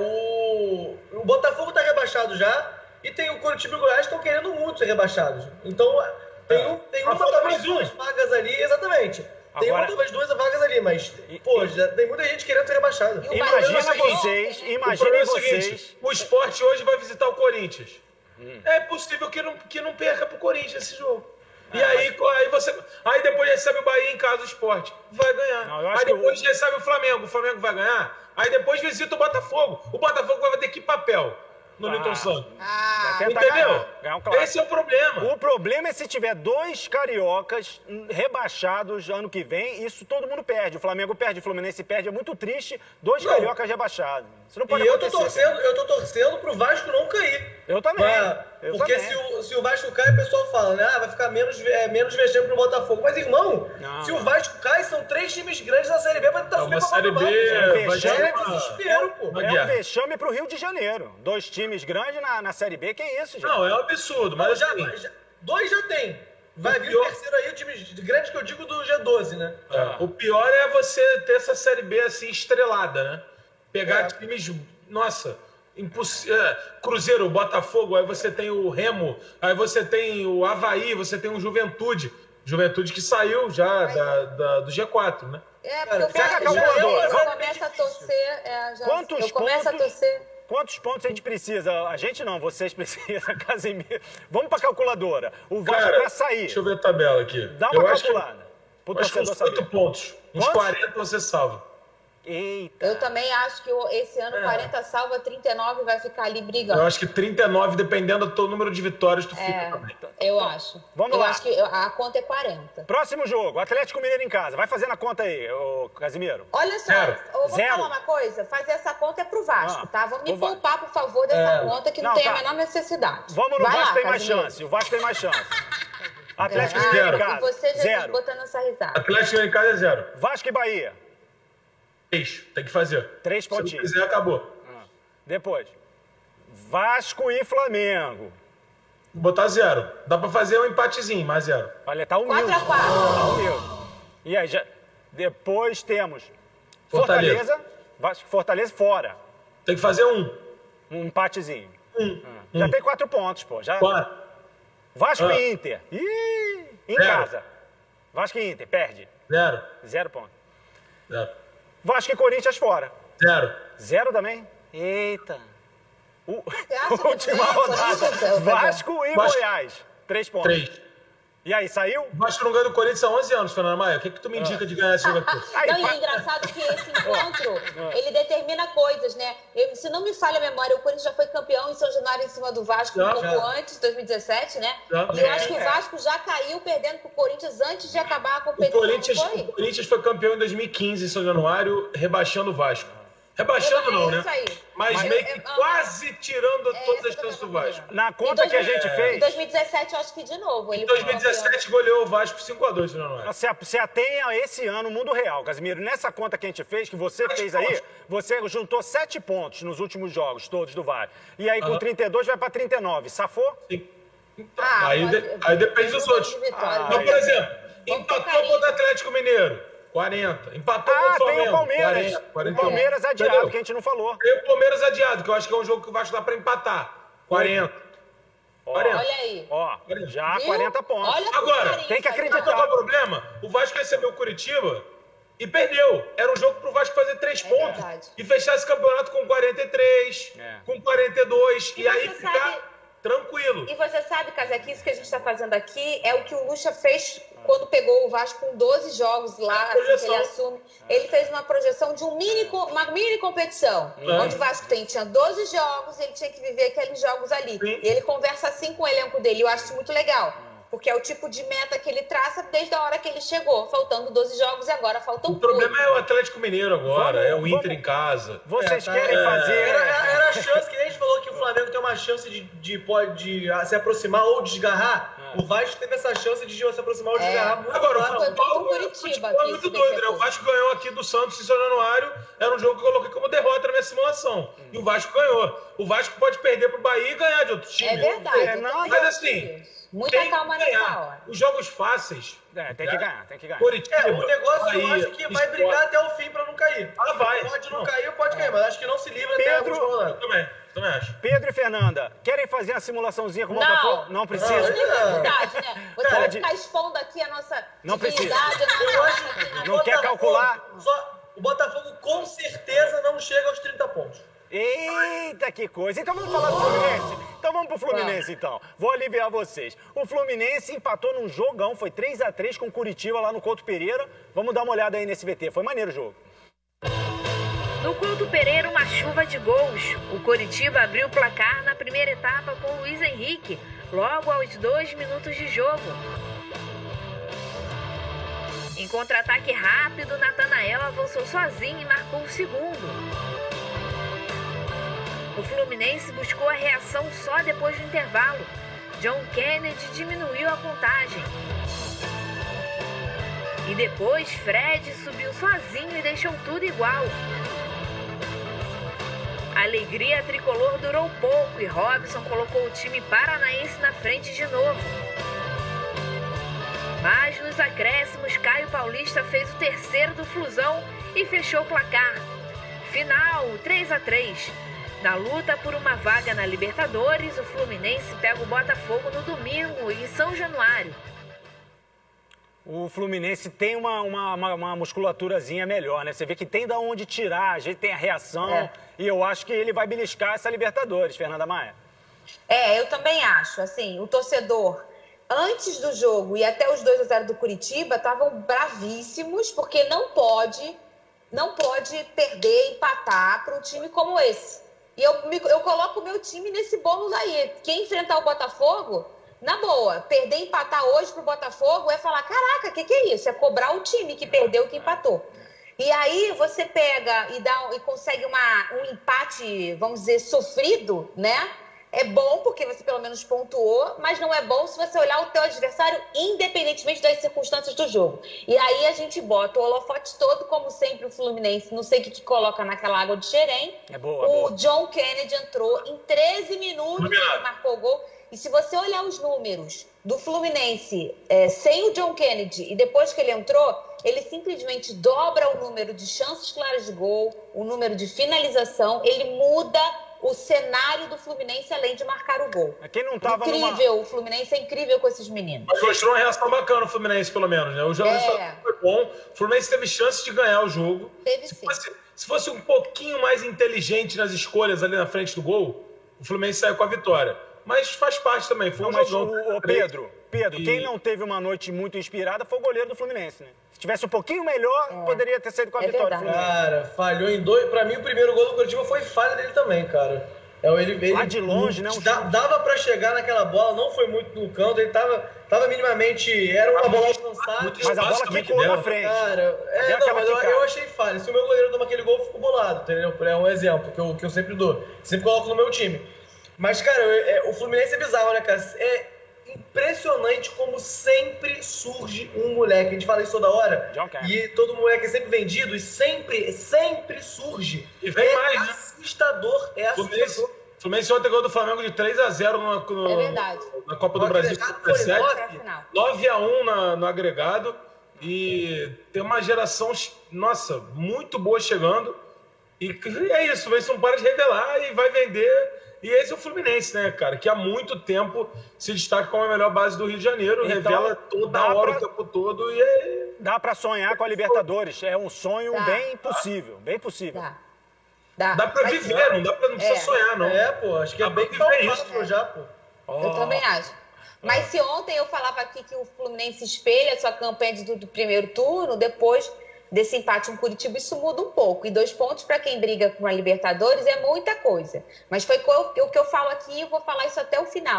o, o Botafogo tá rebaixado já e tem o Curitiba e o Goiás que estão querendo muito ser rebaixados. Então, tem, É. um, tem Mas uma, falta talvez mais um. duas vagas ali, exatamente. Tem Agora- uma, talvez duas vagas ali, mas, pô, já tem muita gente querendo ser rebaixado. E o Imagina Bahia é o seguinte, vocês, né? O imaginem problema é o vocês. seguinte, o Esporte hoje vai visitar o Corinthians. É possível que não, que não perca pro Corinthians esse jogo. E É, aí, aí, você, aí depois recebe o Bahia em casa do Esporte. Vai ganhar. Não, eu acho aí que depois recebe o Flamengo. O Flamengo vai ganhar. Aí depois visita o Botafogo. O Botafogo vai ter que papel no Ah. Newton Santos. Ah, Vai tentar Entendeu? ganhar, ganhar um clássico. Esse é o problema. O problema é se tiver dois cariocas hum, rebaixados ano que vem, isso todo mundo perde. O Flamengo perde, o Fluminense perde, é muito triste. Dois Não. cariocas rebaixados. Isso não pode E eu tô acontecer. torcendo, eu tô torcendo pro Vasco não cair. Eu também. Pra- Eu porque também. Se, o, se o Vasco cai, o pessoal fala, né? Ah, vai ficar menos, é, menos vexame pro Botafogo. Mas, irmão, Não, se não. o Vasco cai, são três times grandes na Série B pra tentar É subir uma pra Série Copa do B, Mundo. É vai vexame, ser É uma... desespero, pô. uma É um guerra. vexame pro Rio de Janeiro. Dois times grandes na, na Série B, que isso, gente? Não, é um absurdo. Mas Mas já, assim, já- dois já tem. Vai O vir pior- o terceiro aí, o time grande que eu digo do G doze, né? é, o pior é você ter essa Série B assim estrelada, né? Pegar É. times, nossa, imposs... é, Cruzeiro, Botafogo, aí você tem o Remo, aí você tem o Avaí, você tem o Juventude. Juventude que saiu já da, da- do G quatro, né? é, Cara, porque eu, pega a começo- calculadora. eu Vamos- começo a torcer. É, já, Quantos eu começo pontos? a torcer. Quantos pontos a gente precisa? A gente não, vocês precisam, Casemiro. Vamos pra calculadora. O Vasco Cara, pra sair. deixa eu ver a tabela aqui. Dá uma eu acho que, calculada. Pro eu acho que uns torcedor oito saber. pontos. Uns Quantos? quarenta você salva. Eita. Eu também acho que o- esse ano É. quarenta salva, trinta e nove vai ficar ali brigando. Eu acho que trinta e nove, dependendo do teu número de vitórias, tu fica É, também. eu acho. Vamos eu lá. acho que eu- a conta é quarenta. Próximo jogo, Atlético Mineiro em casa. Vai fazendo a conta aí, ô Casimiro. Olha só, Zero. eu vou Zero. falar uma coisa, fazer essa conta é pro Vasco, Ah, tá? Vamos me o Va- poupar, por favor, dessa É. conta que não, Não, tem tá. a menor necessidade. Vamos no Vai Vasco, lá, tem mais Casimiro. chance. O Vasco tem mais chance. Atlético Ah, Mineiro em e casa. você já Zero. botando essa risada. Atlético em casa é zero. Vasco e Bahia. Três. Tem que fazer. Três Se não pontinhos. fizer, acabou. Depois. Vasco e Flamengo. Vou botar zero. Dá pra fazer um empatezinho, mas zero. Olha, tá humilde. quatro a quatro. Tá humilde. E aí, já... depois temos Fortaleza. Fortaleza. Vasco e Fortaleza fora. Tem que fazer um. Um empatezinho. Um. Já Um. tem quatro pontos, pô. Já... Quatro. Vasco Ah. e Inter. Ih, em Zero. casa. Vasco e Inter, perde. Zero. Zero ponto. Zero. Vasco e Corinthians fora. Zero. Zero também? Eita. U... acha que Última zero, rodada. Corinthians, Vasco e Vasco. Goiás. Três pontos. Três. E aí, saiu? O Vasco não ganha do Corinthians há onze anos, Fernando Maia. O que, que tu me indica de ganhar esse jogo aqui? Aí, Não, e fa- é engraçado que esse encontro, ele determina coisas, né? Eu- se não me falha a memória, o Corinthians já foi campeão em São Januário em cima do Vasco Já, um pouco já. antes, dois mil e dezessete, né? Já. E eu acho que o É. Vasco já caiu perdendo pro Corinthians antes de acabar a O competição, Corinthians, não o foi? Corinthians foi campeão em dois mil e quinze, em São Januário, rebaixando o Vasco. Rebaixando É não, né? isso aí. Mas Mas meio eu- que eu- quase tirando É, todas as essa que eu chances do tava Vasco. Na Em conta que a gente Em fez, dois mil e dezessete, eu acho que de novo. Ele Em foi dois mil e dezessete goleou o Vasco cinco a dois, São Januário. se, a- se atenha a esse ano o mundo real, Casimiro. Nessa conta que a gente fez, que você fez aí, você juntou sete pontos nos últimos jogos, todos do Vasco. E aí, com Aham. trinta e dois, vai pra trinta e nove. Safou? Sim. Então, Ah, aí, pode- de- aí depende dos número outros. de vitórias. Ah, Então, por exemplo, Vamos empatou com carinho. contra o Atlético Mineiro, quarenta. Empatou Ah, contra o tem Flamengo, o Palmeiras. quarenta, O quarenta e um. Palmeiras adiado, Entendeu? que a gente não falou. Tem o Palmeiras adiado, que eu acho que é um jogo que o Vasco dá pra empatar. quarenta. Ó, quarenta. Olha aí. ó, já Viu? quarenta pontos. Olha com Agora, carinho, tem que sabe? acreditar. Qual é o problema? O Vasco recebeu o Curitiba e perdeu. Era um jogo pro Vasco fazer três É pontos verdade. e fechar esse campeonato com quarenta e três, É. com quarenta e dois, e, E aí você ficar sabe- tranquilo. E você sabe, Casé, que isso que a gente está fazendo aqui é o que o Lucha fez quando pegou o Vasco com doze jogos lá, assim que ele Projeção. assume. Ele fez uma projeção de um mini, co- uma mini competição, É. onde o Vasco tem, tinha doze jogos, ele tinha que viver aqueles jogos ali. Sim. E ele conversa assim com o elenco dele, eu acho isso muito legal. porque é o tipo de meta que ele traça desde a hora que ele chegou, faltando doze jogos e agora faltam O problema oito. é o Atlético Mineiro agora, Vamos, é o Inter vamos. em casa. Vocês É, tá, querem é, fazer... Era, era a chance que a gente falou que o Flamengo tem uma chance de, de, pode, de se aproximar ou desgarrar. É. O Vasco teve essa chance de se aproximar ou É. desgarrar muito Agora, claro. Foi o Paulo bom o Curitiba é aqui, muito esse doido, né? O depois. Vasco ganhou aqui do Santos em São Januário, era um jogo que eu coloquei como derrota na minha simulação. E o Vasco ganhou. O Vasco pode perder pro Bahia e ganhar de outro time. É verdade. É, eu não, também mas acho assim, isso. Muita tem calma que nessa ganhar. hora. Os jogos fáceis. É, tem que ganhar, tem que ganhar. Curitiba, É, o negócio Bahia, eu acho que vai Sport. brigar até o fim pra não cair. Ah, vai. Pode não, Não. cair, pode cair, mas acho que não se livra até a Pedro- última Eu rodada. também, também acho. Pedro e Fernanda, querem fazer uma simulaçãozinha com o Não. Botafogo? Não precisa. Não tem necessidade, né? Você vai Pode. ficar expondo aqui a nossa Não precisa. dignidade. Eu acho que o Não quer Botafogo- calcular? Só, o Botafogo com certeza não chega aos trinta pontos. Eita, que coisa. Então vamos falar do Fluminense? Então vamos pro Fluminense, então. Vou aliviar vocês. O Fluminense empatou num jogão, foi três a três com o Curitiba lá no Couto Pereira. Vamos dar uma olhada aí nesse V T. Foi maneiro o jogo. No Couto Pereira, uma chuva de gols. O Coritiba abriu o placar na primeira etapa com o Luiz Henrique, logo aos dois minutos de jogo. Em contra-ataque rápido, Natanael avançou sozinho e marcou o segundo. O Fluminense buscou a reação só depois do intervalo. John Kennedy diminuiu a contagem. E depois, Fred subiu sozinho e deixou tudo igual. A alegria tricolor durou pouco e Robson colocou o time paranaense na frente de novo. Mas nos acréscimos, Caio Paulista fez o terceiro do Flusão e fechou o placar. Final, três a três. Na luta por uma vaga na Libertadores, o Fluminense pega o Botafogo no domingo em São Januário. O Fluminense tem uma, uma, uma, uma musculaturazinha melhor, né? Você vê que tem da onde tirar, a gente tem a reação. É. E eu acho que ele vai beliscar essa Libertadores, Fernanda Maia. É, eu também acho. Assim, o torcedor, antes do jogo e até os dois a zero do Curitiba, estavam bravíssimos, porque não pode, não pode perder, empatar para um time como esse. E eu, me- eu coloco o meu time nesse bolo daí. Quem enfrentar o Botafogo, na boa, perder e empatar hoje pro Botafogo é falar, caraca, o que, que é isso? É cobrar o time que perdeu, que empatou. E aí você pega e, dá, e consegue uma, um empate, vamos dizer, sofrido, né? É bom porque você pelo menos pontuou, mas não é bom se você olhar o teu adversário independentemente das circunstâncias do jogo. E aí a gente bota o holofote todo, como sempre, o Fluminense, não sei o que, que coloca naquela água de xerém. É boa, O boa. John Kennedy entrou em treze minutos, Combinado. ele marcou o gol. E se você olhar os números do Fluminense é, sem o John Kennedy e depois que ele entrou, ele simplesmente dobra o número de chances claras de gol, o número de finalização, ele muda o cenário do Fluminense além de marcar o gol. Quem não tava numa... Incrível, o Fluminense é incrível com esses meninos. Mas mostrou uma reação bacana o Fluminense, pelo menos, né? O jogo É. foi bom. O Fluminense teve chance de ganhar o jogo. Teve Se sim. fosse, se fosse um pouquinho mais inteligente nas escolhas ali na frente do gol, o Fluminense saiu com a vitória. Mas faz parte também. Foi um Não, mas jogão. o, o Pedro, Pedro, E- quem não teve uma noite muito inspirada foi o goleiro do Fluminense, né? Se tivesse um pouquinho melhor, É. poderia ter saído com a É vitória do verdade. Fluminense. Cara, falhou em dois. Pra mim, o primeiro gol do Curitiba foi falha dele também, cara. É, ele, ele, Lá de longe, né, um dá- chute. dava pra chegar naquela bola, não foi muito no canto, ele tava, tava minimamente. Era uma bola alcançada. muito Mas a espaço bola também quicou que na deram. frente. Cara, Deu é, não, aquela mas eu, quicada. eu achei falha. Se o meu goleiro toma aquele gol, eu fico bolado, entendeu? É um exemplo que eu, que eu sempre dou. Sempre coloco no meu time. Mas, cara, é- é- o Fluminense é bizarro, né, cara? É impressionante como sempre surge um moleque. A gente fala isso toda hora. John Kennedy. E todo moleque é sempre vendido e sempre, sempre surge. E vem é mais, né? assustador, é Fluminense, assustador. Fluminense ontem ganhou do Flamengo de três a zero no, no- É verdade. na Copa do No Brasil agregado sub dezessete. foi Pra final. nove a um na, no agregado. E tem uma geração, nossa, muito boa chegando. E é isso, o Fluminense não para de revelar e vai vender. E esse é o Fluminense, né, cara? Que há muito tempo se destaca como a melhor base do Rio de Janeiro. Então, revela toda dá hora, pra- o tempo todo. E é... Dá pra sonhar com a Libertadores. É um sonho Dá. bem possível, bem possível. Dá. Dá. Dá pra Mas- viver, não dá pra não precisa É. sonhar, não. É, pô, acho que é Dá bem pra viver palpável isso. já, pô. Eu também acho. Mas se ontem eu falava aqui que o Fluminense espelha a sua campanha do, do primeiro turno, depois desse empate em Curitiba, isso muda um pouco. E dois pontos para quem briga com a Libertadores é muita coisa. Mas foi co- o que eu falo aqui e eu vou falar isso até o final.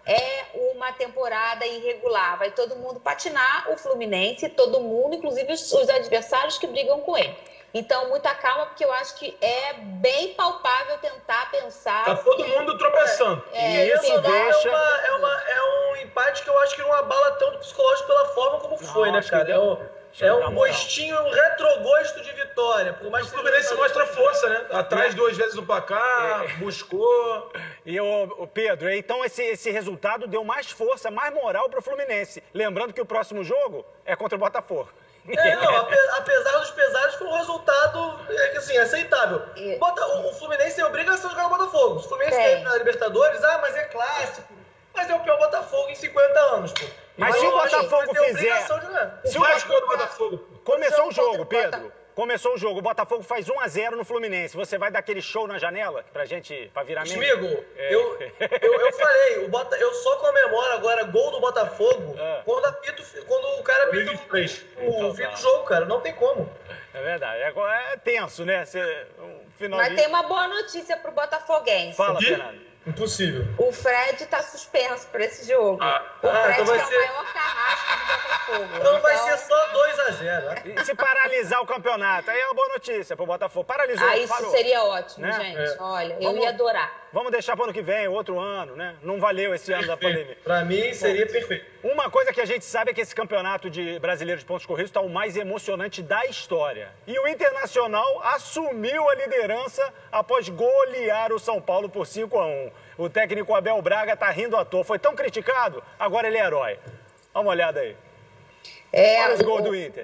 é uma temporada irregular. Vai todo mundo patinar, o Fluminense, todo mundo, inclusive os, os adversários que brigam com ele. Então, muita calma, porque eu acho que é bem palpável tentar pensar... Tá todo mundo tropeçando. É, e isso é, deixa... É, uma, é, uma, é um empate que eu acho que não abala tanto psicológico pela forma como foi, Não, né, acho que cara? É deu- um, é um gostinho, um retrogosto de vitória. Por mais O que Fluminense seja- mostra força, né? Atrás duas vezes no placar, É. buscou. E o, o Pedro, então esse, esse resultado deu mais força, mais moral pro Fluminense. Lembrando que o próximo jogo é contra o Botafogo. É, não, ape- apesar dos pesares, foi um resultado é, que, assim, aceitável. E- Bota, o, o Fluminense tem a obrigação de jogar no Botafogo. Se o Fluminense Tem. tem na Libertadores, ah, mas é clássico. Mas é o pior Botafogo em cinquenta anos, pô. Mas Então, se o eu acho que Botafogo vai ter fizer- obrigação de jogar. Se O o Vasco é do Botafogo. Começou o Jogo jogo, contra o Pedro. Botafogo. Começou o jogo. O Botafogo faz um a zero no Fluminense. Você vai dar aquele show na janela pra gente, pra virar meme? Amigo, É. eu, eu, eu falei, o Bota, eu só comemoro agora gol do Botafogo É. quando, apito, quando o cara dois mil e apita vinte e três. o, o Então fim tá. do jogo, cara. Não tem como. É verdade. É, é tenso, né? Você, um final Mas de... tem uma boa notícia pro Botafoguense. Fala, Ih. Fernando. Impossível. O Fred tá suspenso pra esse jogo. Ah, o ah, Fred então vai que é ser- o maior carrasco do Botafogo. Então vai ser só dois a zero. Né? E se paralisar o campeonato? Aí é uma boa notícia pro Botafogo. Paralisou, Ah, isso parou. seria ótimo, Né? gente. É. Olha, eu Vamos- ia adorar. Vamos deixar para ano que vem, outro ano, né? Não valeu esse ano da pandemia. Pra mim seria perfeito. Uma coisa que a gente sabe é que esse campeonato de brasileiro de pontos corridos está o mais emocionante da história. E o Internacional assumiu a liderança após golear o São Paulo por cinco a um. O técnico Abel Braga tá rindo à toa. Foi tão criticado, agora ele é herói. Dá uma olhada aí. É, Olha os o- gols do Inter.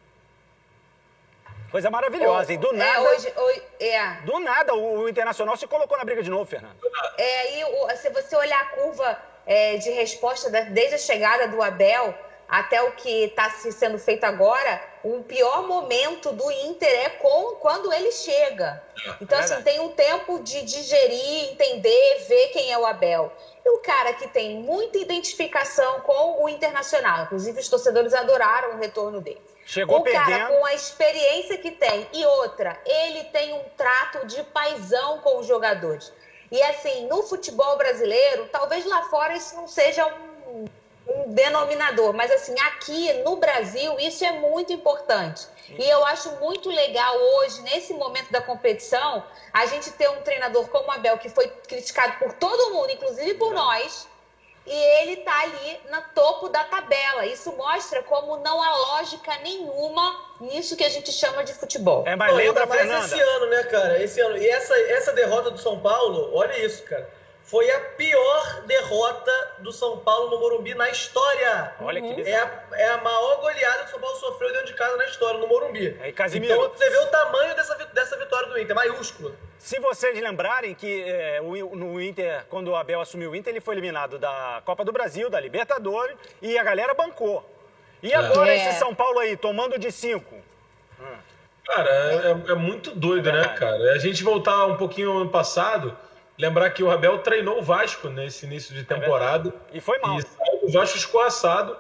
Coisa maravilhosa, hein? Do é, nada, hoje, hoje, é, do nada o o Internacional se colocou na briga de novo, Fernando. é, e o- se você olhar a curva é, de resposta da- desde a chegada do Abel até o que está sendo feito agora, o pior momento do Inter é com, quando ele chega. Então, assim, verdade. tem um tempo de digerir, entender, ver quem é o Abel. E o cara que tem muita identificação com o Internacional, inclusive os torcedores adoraram o retorno dele. Chegou o cara perdendo. com a experiência que tem. E outra, ele tem um trato de paizão com os jogadores. E assim, no futebol brasileiro, talvez lá fora isso não seja um, um denominador, mas assim, aqui no Brasil isso é muito importante. E eu acho muito legal hoje, nesse momento da competição, a gente ter um treinador como o Abel, que foi criticado por todo mundo, inclusive por nós, e ele tá ali no topo da tabela. Isso mostra como não há lógica nenhuma nisso que a gente chama de futebol. É, mas Não, lembra, ainda mais Fernanda? esse ano, né, cara? Esse ano. E essa, essa derrota do São Paulo, olha isso, cara. Foi a pior derrota do São Paulo no Morumbi na história. Olha que É bizarro. a, é a maior goleada que o São Paulo sofreu dentro de casa na história, no Morumbi. É, e Casimiro? Então você vê o tamanho dessa, vi- dessa vitória do Inter, maiúscula. Se vocês lembrarem que é, o, no Inter, quando o Abel assumiu o Inter, ele foi eliminado da Copa do Brasil, da Libertadores, e a galera bancou. E agora É. esse São Paulo aí, tomando de cinco. Cara, é, é muito doido, É né, verdade. cara? A gente voltar um pouquinho ao ano passado, lembrar que o Abel treinou o Vasco nesse início de temporada. E foi mal. E saiu do Vasco escoaçado.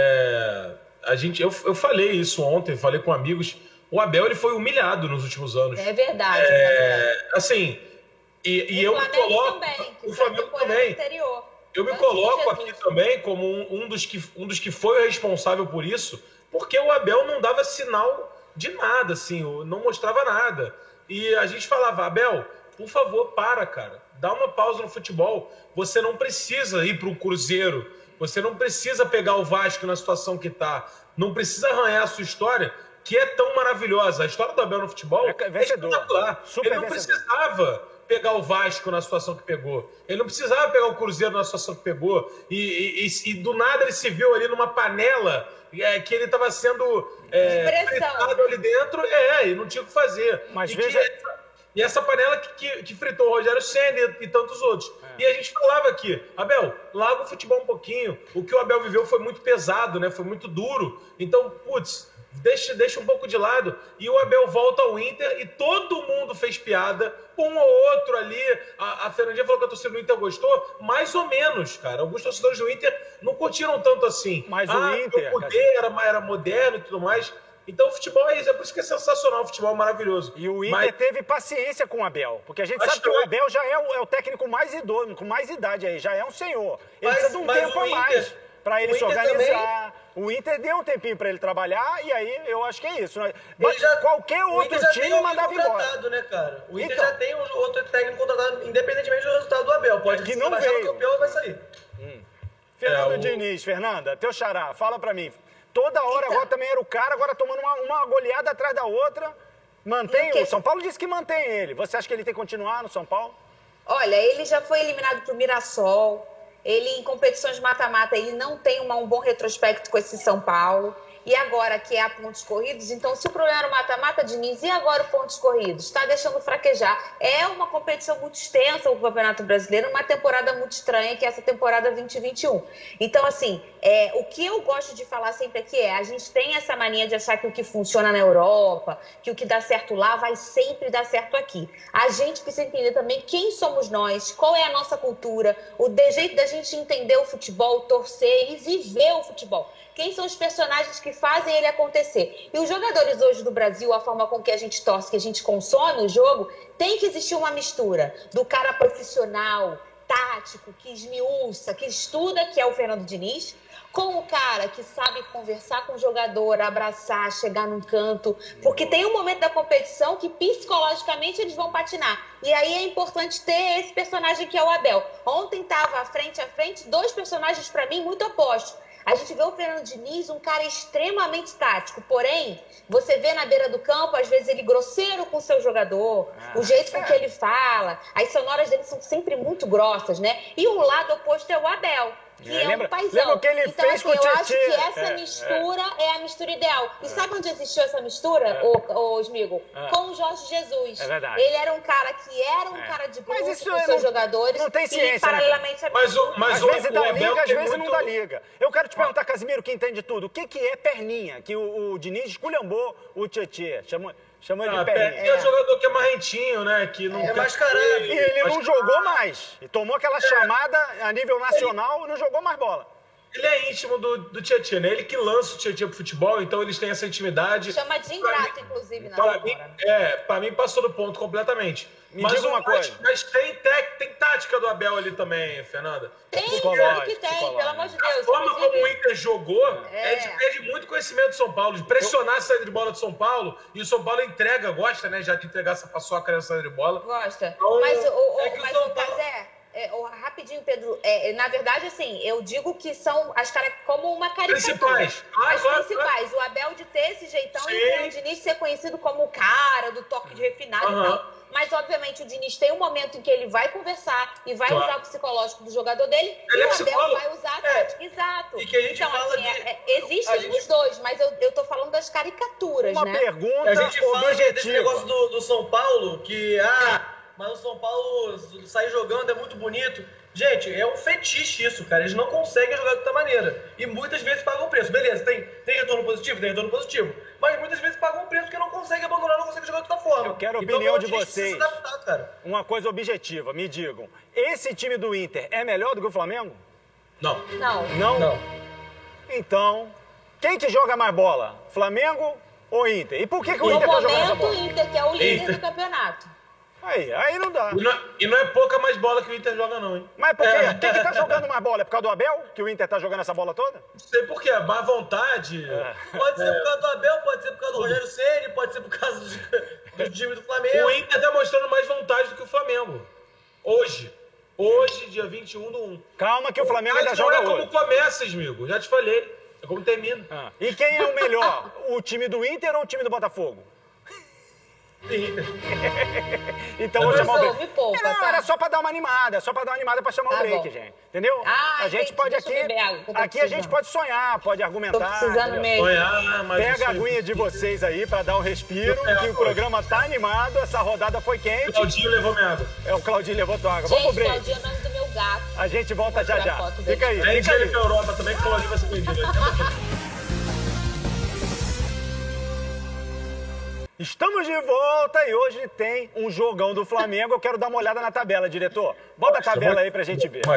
É, a gente, eu, eu falei isso ontem, falei com amigos. O Abel ele foi humilhado nos últimos anos. É verdade. tá É, assim, e, e E eu o me Flamengo coloco. também, que O foi a Flamengo temporada também. anterior. Eu me Antes de coloco Jesus. aqui também como um, um dos que, um dos que foi o responsável por isso, porque o Abel não dava sinal de nada, assim, o- não mostrava nada. E a gente falava, Abel, por favor, para, cara. Dá uma pausa no futebol. Você não precisa ir para o Cruzeiro. Você não precisa pegar o Vasco na situação que está. Não precisa arranhar a sua história, que é tão maravilhosa. A história do Abel no futebol É é vencedor. espetacular. Super Ele não vencedor. precisava pegar o Vasco na situação que pegou. Ele não precisava pegar o Cruzeiro na situação que pegou. E, e- e- e do nada ele se viu ali numa panela é, que ele estava sendo é, Pressão. fritado ali dentro. É, e não tinha o que fazer. Mas e, veja- que essa, e essa panela que, que, que fritou o Rogério Ceni e, e tantos outros. É. E a gente falava aqui, Abel, larga o futebol um pouquinho. O que o Abel viveu foi muito pesado, né? Foi muito duro. Então, putz, deixa, deixa um pouco de lado. E o Abel volta ao Inter e todo mundo fez piada. Um ou outro ali. A, a Fernandinha falou que a torcida do Inter gostou. Mais ou menos, cara. Alguns torcedores do Inter não curtiram tanto assim. Mas o ah, Inter, o poder era, era moderno e tudo mais. Então o futebol é isso, é por isso que é sensacional, o futebol é maravilhoso. E o Inter Mas... teve paciência com o Abel, porque a gente Acho sabe que que o eu- Abel já é o, é o técnico mais idoso, com mais idade aí, já é um senhor. Ele Mas- precisa de um mas tempo o a Inter- mais para ele o se Inter organizar. O Inter deu um tempinho para ele trabalhar e aí eu acho que é isso. né? Ele já- Qualquer o outro Inter já time tem alguém mandava embora. contratado, né, cara? O Inter Então. já tem um outro técnico contratado, independentemente do resultado do Abel. Pode É que se não baixar veio. o campeão, vai sair. Fernando É, o- Diniz, Fernanda, teu xará, fala pra mim. Toda hora Então. agora também era o cara, agora tomando uma, uma goleada atrás da outra. Mantém E o quê? o São Paulo disse que mantém ele. Você acha que ele tem que continuar no São Paulo? Olha, ele já foi eliminado pro Mirassol. Ele, em competições mata-mata, ele não tem uma- um bom retrospecto com esse São Paulo. E agora que é a pontos corridos, então se o problema era o mata-mata, Diniz, e agora o pontos corridos? Está deixando fraquejar. É uma competição muito extensa o Campeonato Brasileiro, uma temporada muito estranha, que é essa temporada vinte e vinte e um. Então, assim, é, o que eu gosto de falar sempre aqui é, a gente tem essa mania de achar que o que funciona na Europa, que o que dá certo lá, vai sempre dar certo aqui. A gente precisa entender também quem somos nós, qual é a nossa cultura, o de- jeito da gente entender o futebol, torcer e viver o futebol. Quem são os personagens que fazem ele acontecer? E os jogadores hoje do Brasil, a forma com que a gente torce, que a gente consome o jogo, tem que existir uma mistura do cara profissional, tático, que esmiuça, que estuda, que é o Fernando Diniz, com o cara que sabe conversar com o jogador, abraçar, chegar num canto, porque tem um momento da competição que psicologicamente eles vão patinar. E aí é importante ter esse personagem que é o Abel. Ontem estava frente a frente dois personagens, para mim, muito opostos. A gente vê o Fernando Diniz, um cara extremamente tático, porém, você vê na beira do campo, às vezes ele grosseiro com o seu jogador, Ah, o jeito com é. que ele fala, as sonoras dele são sempre muito grossas, né? E o lado oposto é o Abel, que É, é, lembra- um paizão. lembra o que ele então, fez assim, com o eu acho Tietê? que essa É, mistura é. a mistura ideal. E sabe onde existiu essa mistura, ô, ô Smigo? É. Com o Jorge Jesus. É verdade. Ele era um cara que era um É. cara de Mas grupo isso com é- seus não- jogadores. não tem e, ciência, né, paralelamente, a Mas o, mas Às o, vezes o dá Abel liga, às tem vezes muito... não dá liga. Eu quero te perguntar, Casimiro, que entende tudo, o que, que é perninha? Que o, o Diniz esculhambou o Tietê, chamou, chamou ele Ah, de perninha. Perninha é um jogador que é marrentinho, né? Que não É quer- mascarado. E ele não Mas- jogou mais. E tomou aquela chamada a nível nacional e não jogou mais bola. Ele é íntimo do, do Tietê, né? Ele que lança o Tietê pro futebol, então eles têm essa intimidade. Chama de ingrato, inclusive, na Para mim, hora. é, pra mim passou do ponto completamente. Me mas diga o- uma coisa. Mas tem, tec- tem tática do Abel ali também, Fernanda. Tem, Psicológico, claro que tem, psicológico. pelo amor de A Deus. forma como o Inclusive, Inter jogou, É. a gente perde muito conhecimento do São Paulo, de pressionar a saída de bola do São Paulo, e o São Paulo entrega, gosta, né, já de entregar essa paçoca nessa saída de bola. gosta. Então, Mas, o, o, é que o mas São o Paulo- Cazé, é, o- rapidinho, Pedro, é, na verdade, assim, eu digo que são as caras como uma caricatura. Principais. Claro, As claro, principais. O Abel de ter esse jeitão Sim. e o Fernando Diniz ser conhecido como o cara do toque de refinado Aham. e tal. Mas, obviamente, o Diniz tem um momento em que ele vai conversar e vai Claro. usar o psicológico do jogador dele Ele e é o Abel psicólogo. vai usar a É. tática. Exato. E que a gente então, fala assim, de- é- é- existem a gente- os dois, mas eu, eu tô falando das caricaturas, Uma né? pergunta A gente fala que desse objetiva. negócio do, do São Paulo, que, ah, mas o São Paulo sair jogando é muito bonito. Gente, é um fetiche isso, cara. Eles não conseguem jogar de outra maneira. E muitas vezes pagam o preço. Beleza, tem, tem retorno positivo? Tem retorno positivo. Mas muitas vezes pagam o preço porque não conseguem abandonar, não conseguem jogar de outra forma. Eu quero a Então, opinião a de gente precisa vocês. se adaptar, cara. Uma coisa objetiva, me digam. Esse time do Inter é melhor do que o Flamengo? Não. Não. Não? Não. Então, quem que joga mais bola? Flamengo ou Inter? E por que, que o No Inter tá jogando essa momento, o bola? Inter, que é o líder Inter. do campeonato. Aí, aí não dá. E não, é, e não é pouca mais bola que o Inter joga, não, hein? Mas por quê? É. Quem que tá jogando mais bola? É por causa do Abel? Que o Inter tá jogando essa bola toda? Não sei por quê, má vontade. É. Pode ser por causa do Abel, pode ser por causa do Rogério Ceni, pode ser por causa do, do time do Flamengo. O Inter tá mostrando mais vontade do que o Flamengo. Hoje. Hoje, dia vinte e um do um. Calma que o Flamengo Mas ainda não joga é como hoje. começa, amigo. Já te falei. É como termina. Ah, e quem é o melhor? O time do Inter ou o time do Botafogo? Inter. Então vou chamar o Passou, break. me poupa, Não, tá? era só pra dar uma animada, só pra dar uma animada pra chamar Tá o break, bom. gente. Entendeu? Ah, a gente entendi. pode Deixa eu aqui. beber água, que eu tô Aqui a gente precisando. pode sonhar, pode argumentar. Tô precisando entendeu? mesmo. Olhar, mas Pega isso a aí- aguinha de vocês aí pra dar um respiro, Eu pego que o hoje. programa tá animado, essa rodada foi quente. Claudinho levou minha água. É, o Claudinho levou tua água. Vamos pro Gente, break. Claudinho é o nome do meu gato. A gente volta já Vou tirar já. foto dele. Fica aí, Vende fica ele aí. pra Europa também, que o Claudinho vai ser vendido. Estamos de volta e hoje tem um jogão do Flamengo. Eu quero dar uma olhada na tabela, diretor. Bota a tabela aí pra gente ver. Mas,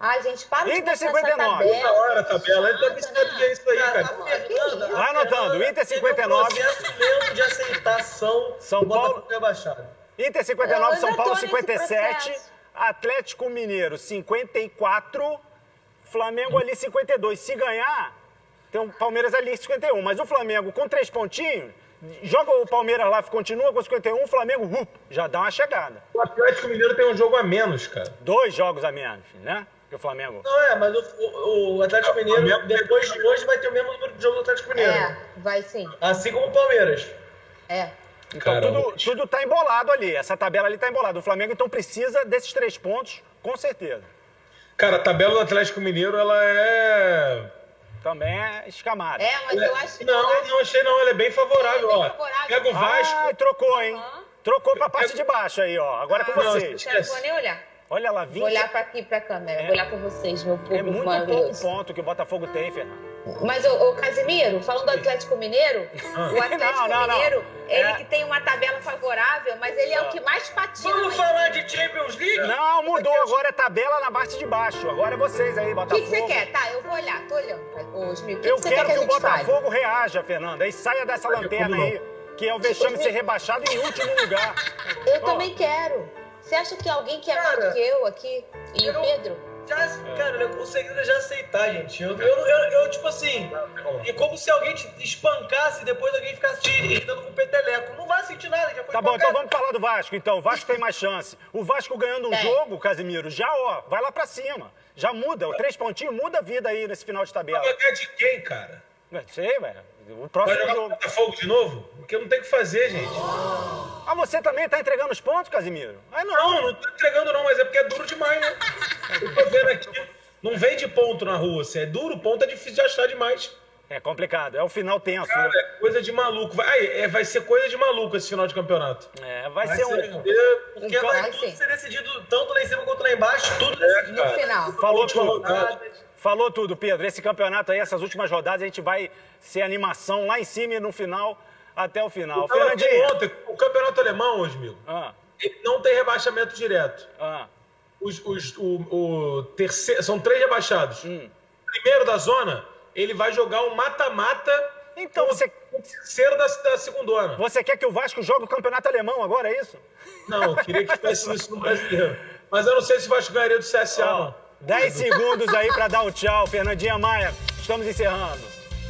Ai, gente, para de Inter mostrar cinquenta e nove. essa tabela. Da hora a tabela. Ele tá precisando ver isso aí, cara. Vai anotando. Inter cinquenta e nove. Teve um processo lento de aceitação São do Paulo- Botafogo rebaixado. Inter cinquenta e nove, Eu São ainda Paulo tô nesse cinquenta e sete, processo. Atlético Mineiro cinquenta e quatro, Flamengo ali cinquenta e dois. Se ganhar, tem o Palmeiras ali cinquenta e um. Mas o Flamengo com três pontinhos, joga o Palmeiras lá, continua com cinquenta e um, o Flamengo uh, já dá uma chegada. O Atlético Mineiro tem um jogo a menos, cara. Dois jogos a menos, né? Que o Flamengo... Não é, mas o, o- o Atlético É, o Mineiro, Flamengo- depois de hoje, vai ter o mesmo número de jogos do Atlético Mineiro. É, vai sim. Assim como o Palmeiras. É. Então Caramba. tudo, tudo tá embolado ali, essa tabela ali tá embolada. O Flamengo então precisa desses três pontos, com certeza. Cara, a tabela do Atlético Mineiro, ela é... Também é escamada. É, mas eu acho que. Não, eu acho- não achei não. Ela é bem favorável, Ela é bem ó. favorável. Pega o Vasco. Ai, trocou, hein? Aham. Trocou pra parte de baixo aí, ó. Agora é com Não, vocês. Eu não vou nem olhar. Olha lá, Vou vinte. olhar pra aqui, pra câmera. Vou olhar pra vocês, meu povo É muito pouco maravilhoso. ponto que o Botafogo tem, Fernando. Mas, ô, ô Casimiro, falando do Atlético Mineiro, o Atlético Não, não, não. Mineiro, ele É. que tem uma tabela favorável, mas ele é o que mais patina. Vamos na- falar de Champions League? Não, mudou. Agora é tabela na parte de baixo. Agora é vocês aí, O Botafogo. que, que você quer? Tá, eu vou olhar, tô olhando. Ô, Osmir, o que, Eu que você quero quer que que o a gente fale? Botafogo reaja, Fernanda. E saia dessa lanterna como aí, que é o vexame ser rebaixado em último lugar. Eu Ó, também quero. Você acha que alguém quer mais Cara, do que eu aqui? E o eu- Pedro? Já, cara, o segredo é já aceitar, gente. Eu, eu, eu, eu, tipo assim, é como se alguém te espancasse e depois alguém ficasse te irritando com o peteleco. Não vai sentir nada, já foi Tá bom, então espancado. vamos falar do Vasco, então. O Vasco tem mais chance. O Vasco ganhando um Tem. jogo, Casimiro, já, ó, vai lá pra cima. Já muda. O três pontinhos muda a vida aí nesse final de tabela. Vai ganhar de quem, cara? Não sei, velho. O Vai próximo jogar com o jogo. Botafogo de novo? Porque não tem o que fazer, gente. Ah, você também tá entregando os pontos, Casimiro? Ah, não. Não, não tô entregando não, mas é porque é duro demais, né? Eu tô vendo aqui. Não vende ponto na rua. Se é duro, ponto é difícil de achar demais. É complicado. É o final tenso, Cara, né? é coisa de maluco. Vai, ai, é, vai ser coisa de maluco esse final de campeonato. É, vai, Vai ser ser, um... Porque um vai vai tudo sim. ser decidido tanto lá em cima quanto lá embaixo, tudo decidido. No final. Falou Última tudo. rodada. Falou tudo, Pedro. Esse campeonato aí, essas últimas rodadas, a gente vai ser animação lá em cima e no final, até o final. Eu tava aqui Fernandinho. ontem, o campeonato alemão, Osmil, Ah, ele não tem rebaixamento direto. ah. Os, os, o, o terceiro, são três rebaixados. Hum. O primeiro da zona, ele vai jogar um mata-mata Então com você, o terceiro da, da segundona. você quer que o Vasco jogue o campeonato alemão agora, é isso? Não, eu queria que tivesse isso no brasileiro. Mas eu não sei se o Vasco ganharia do C S A, Ó, não. dez segundos aí pra dar o tchau. Fernandinha Maia, estamos encerrando.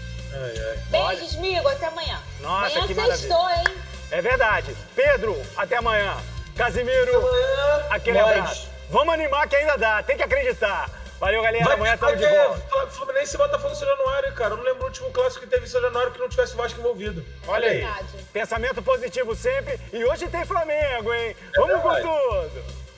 Ai, ai. Beijos, amigo. Até amanhã. Nossa, amanhã que sextou, hein? É verdade. Pedro, até amanhã. Casimiro, Amanhã, aquele nós. abraço. Vamos animar que ainda dá, tem que acreditar. Valeu, galera. Vai, Amanhã vai estamos de volta. ter Fluminense e Botafogo em São Januário, cara. Eu não lembro o último clássico que teve em São Januário que não tivesse o Vasco envolvido. Olha aí. Verdade. Pensamento positivo sempre. E hoje tem Flamengo, hein? Vamos com verdade. tudo.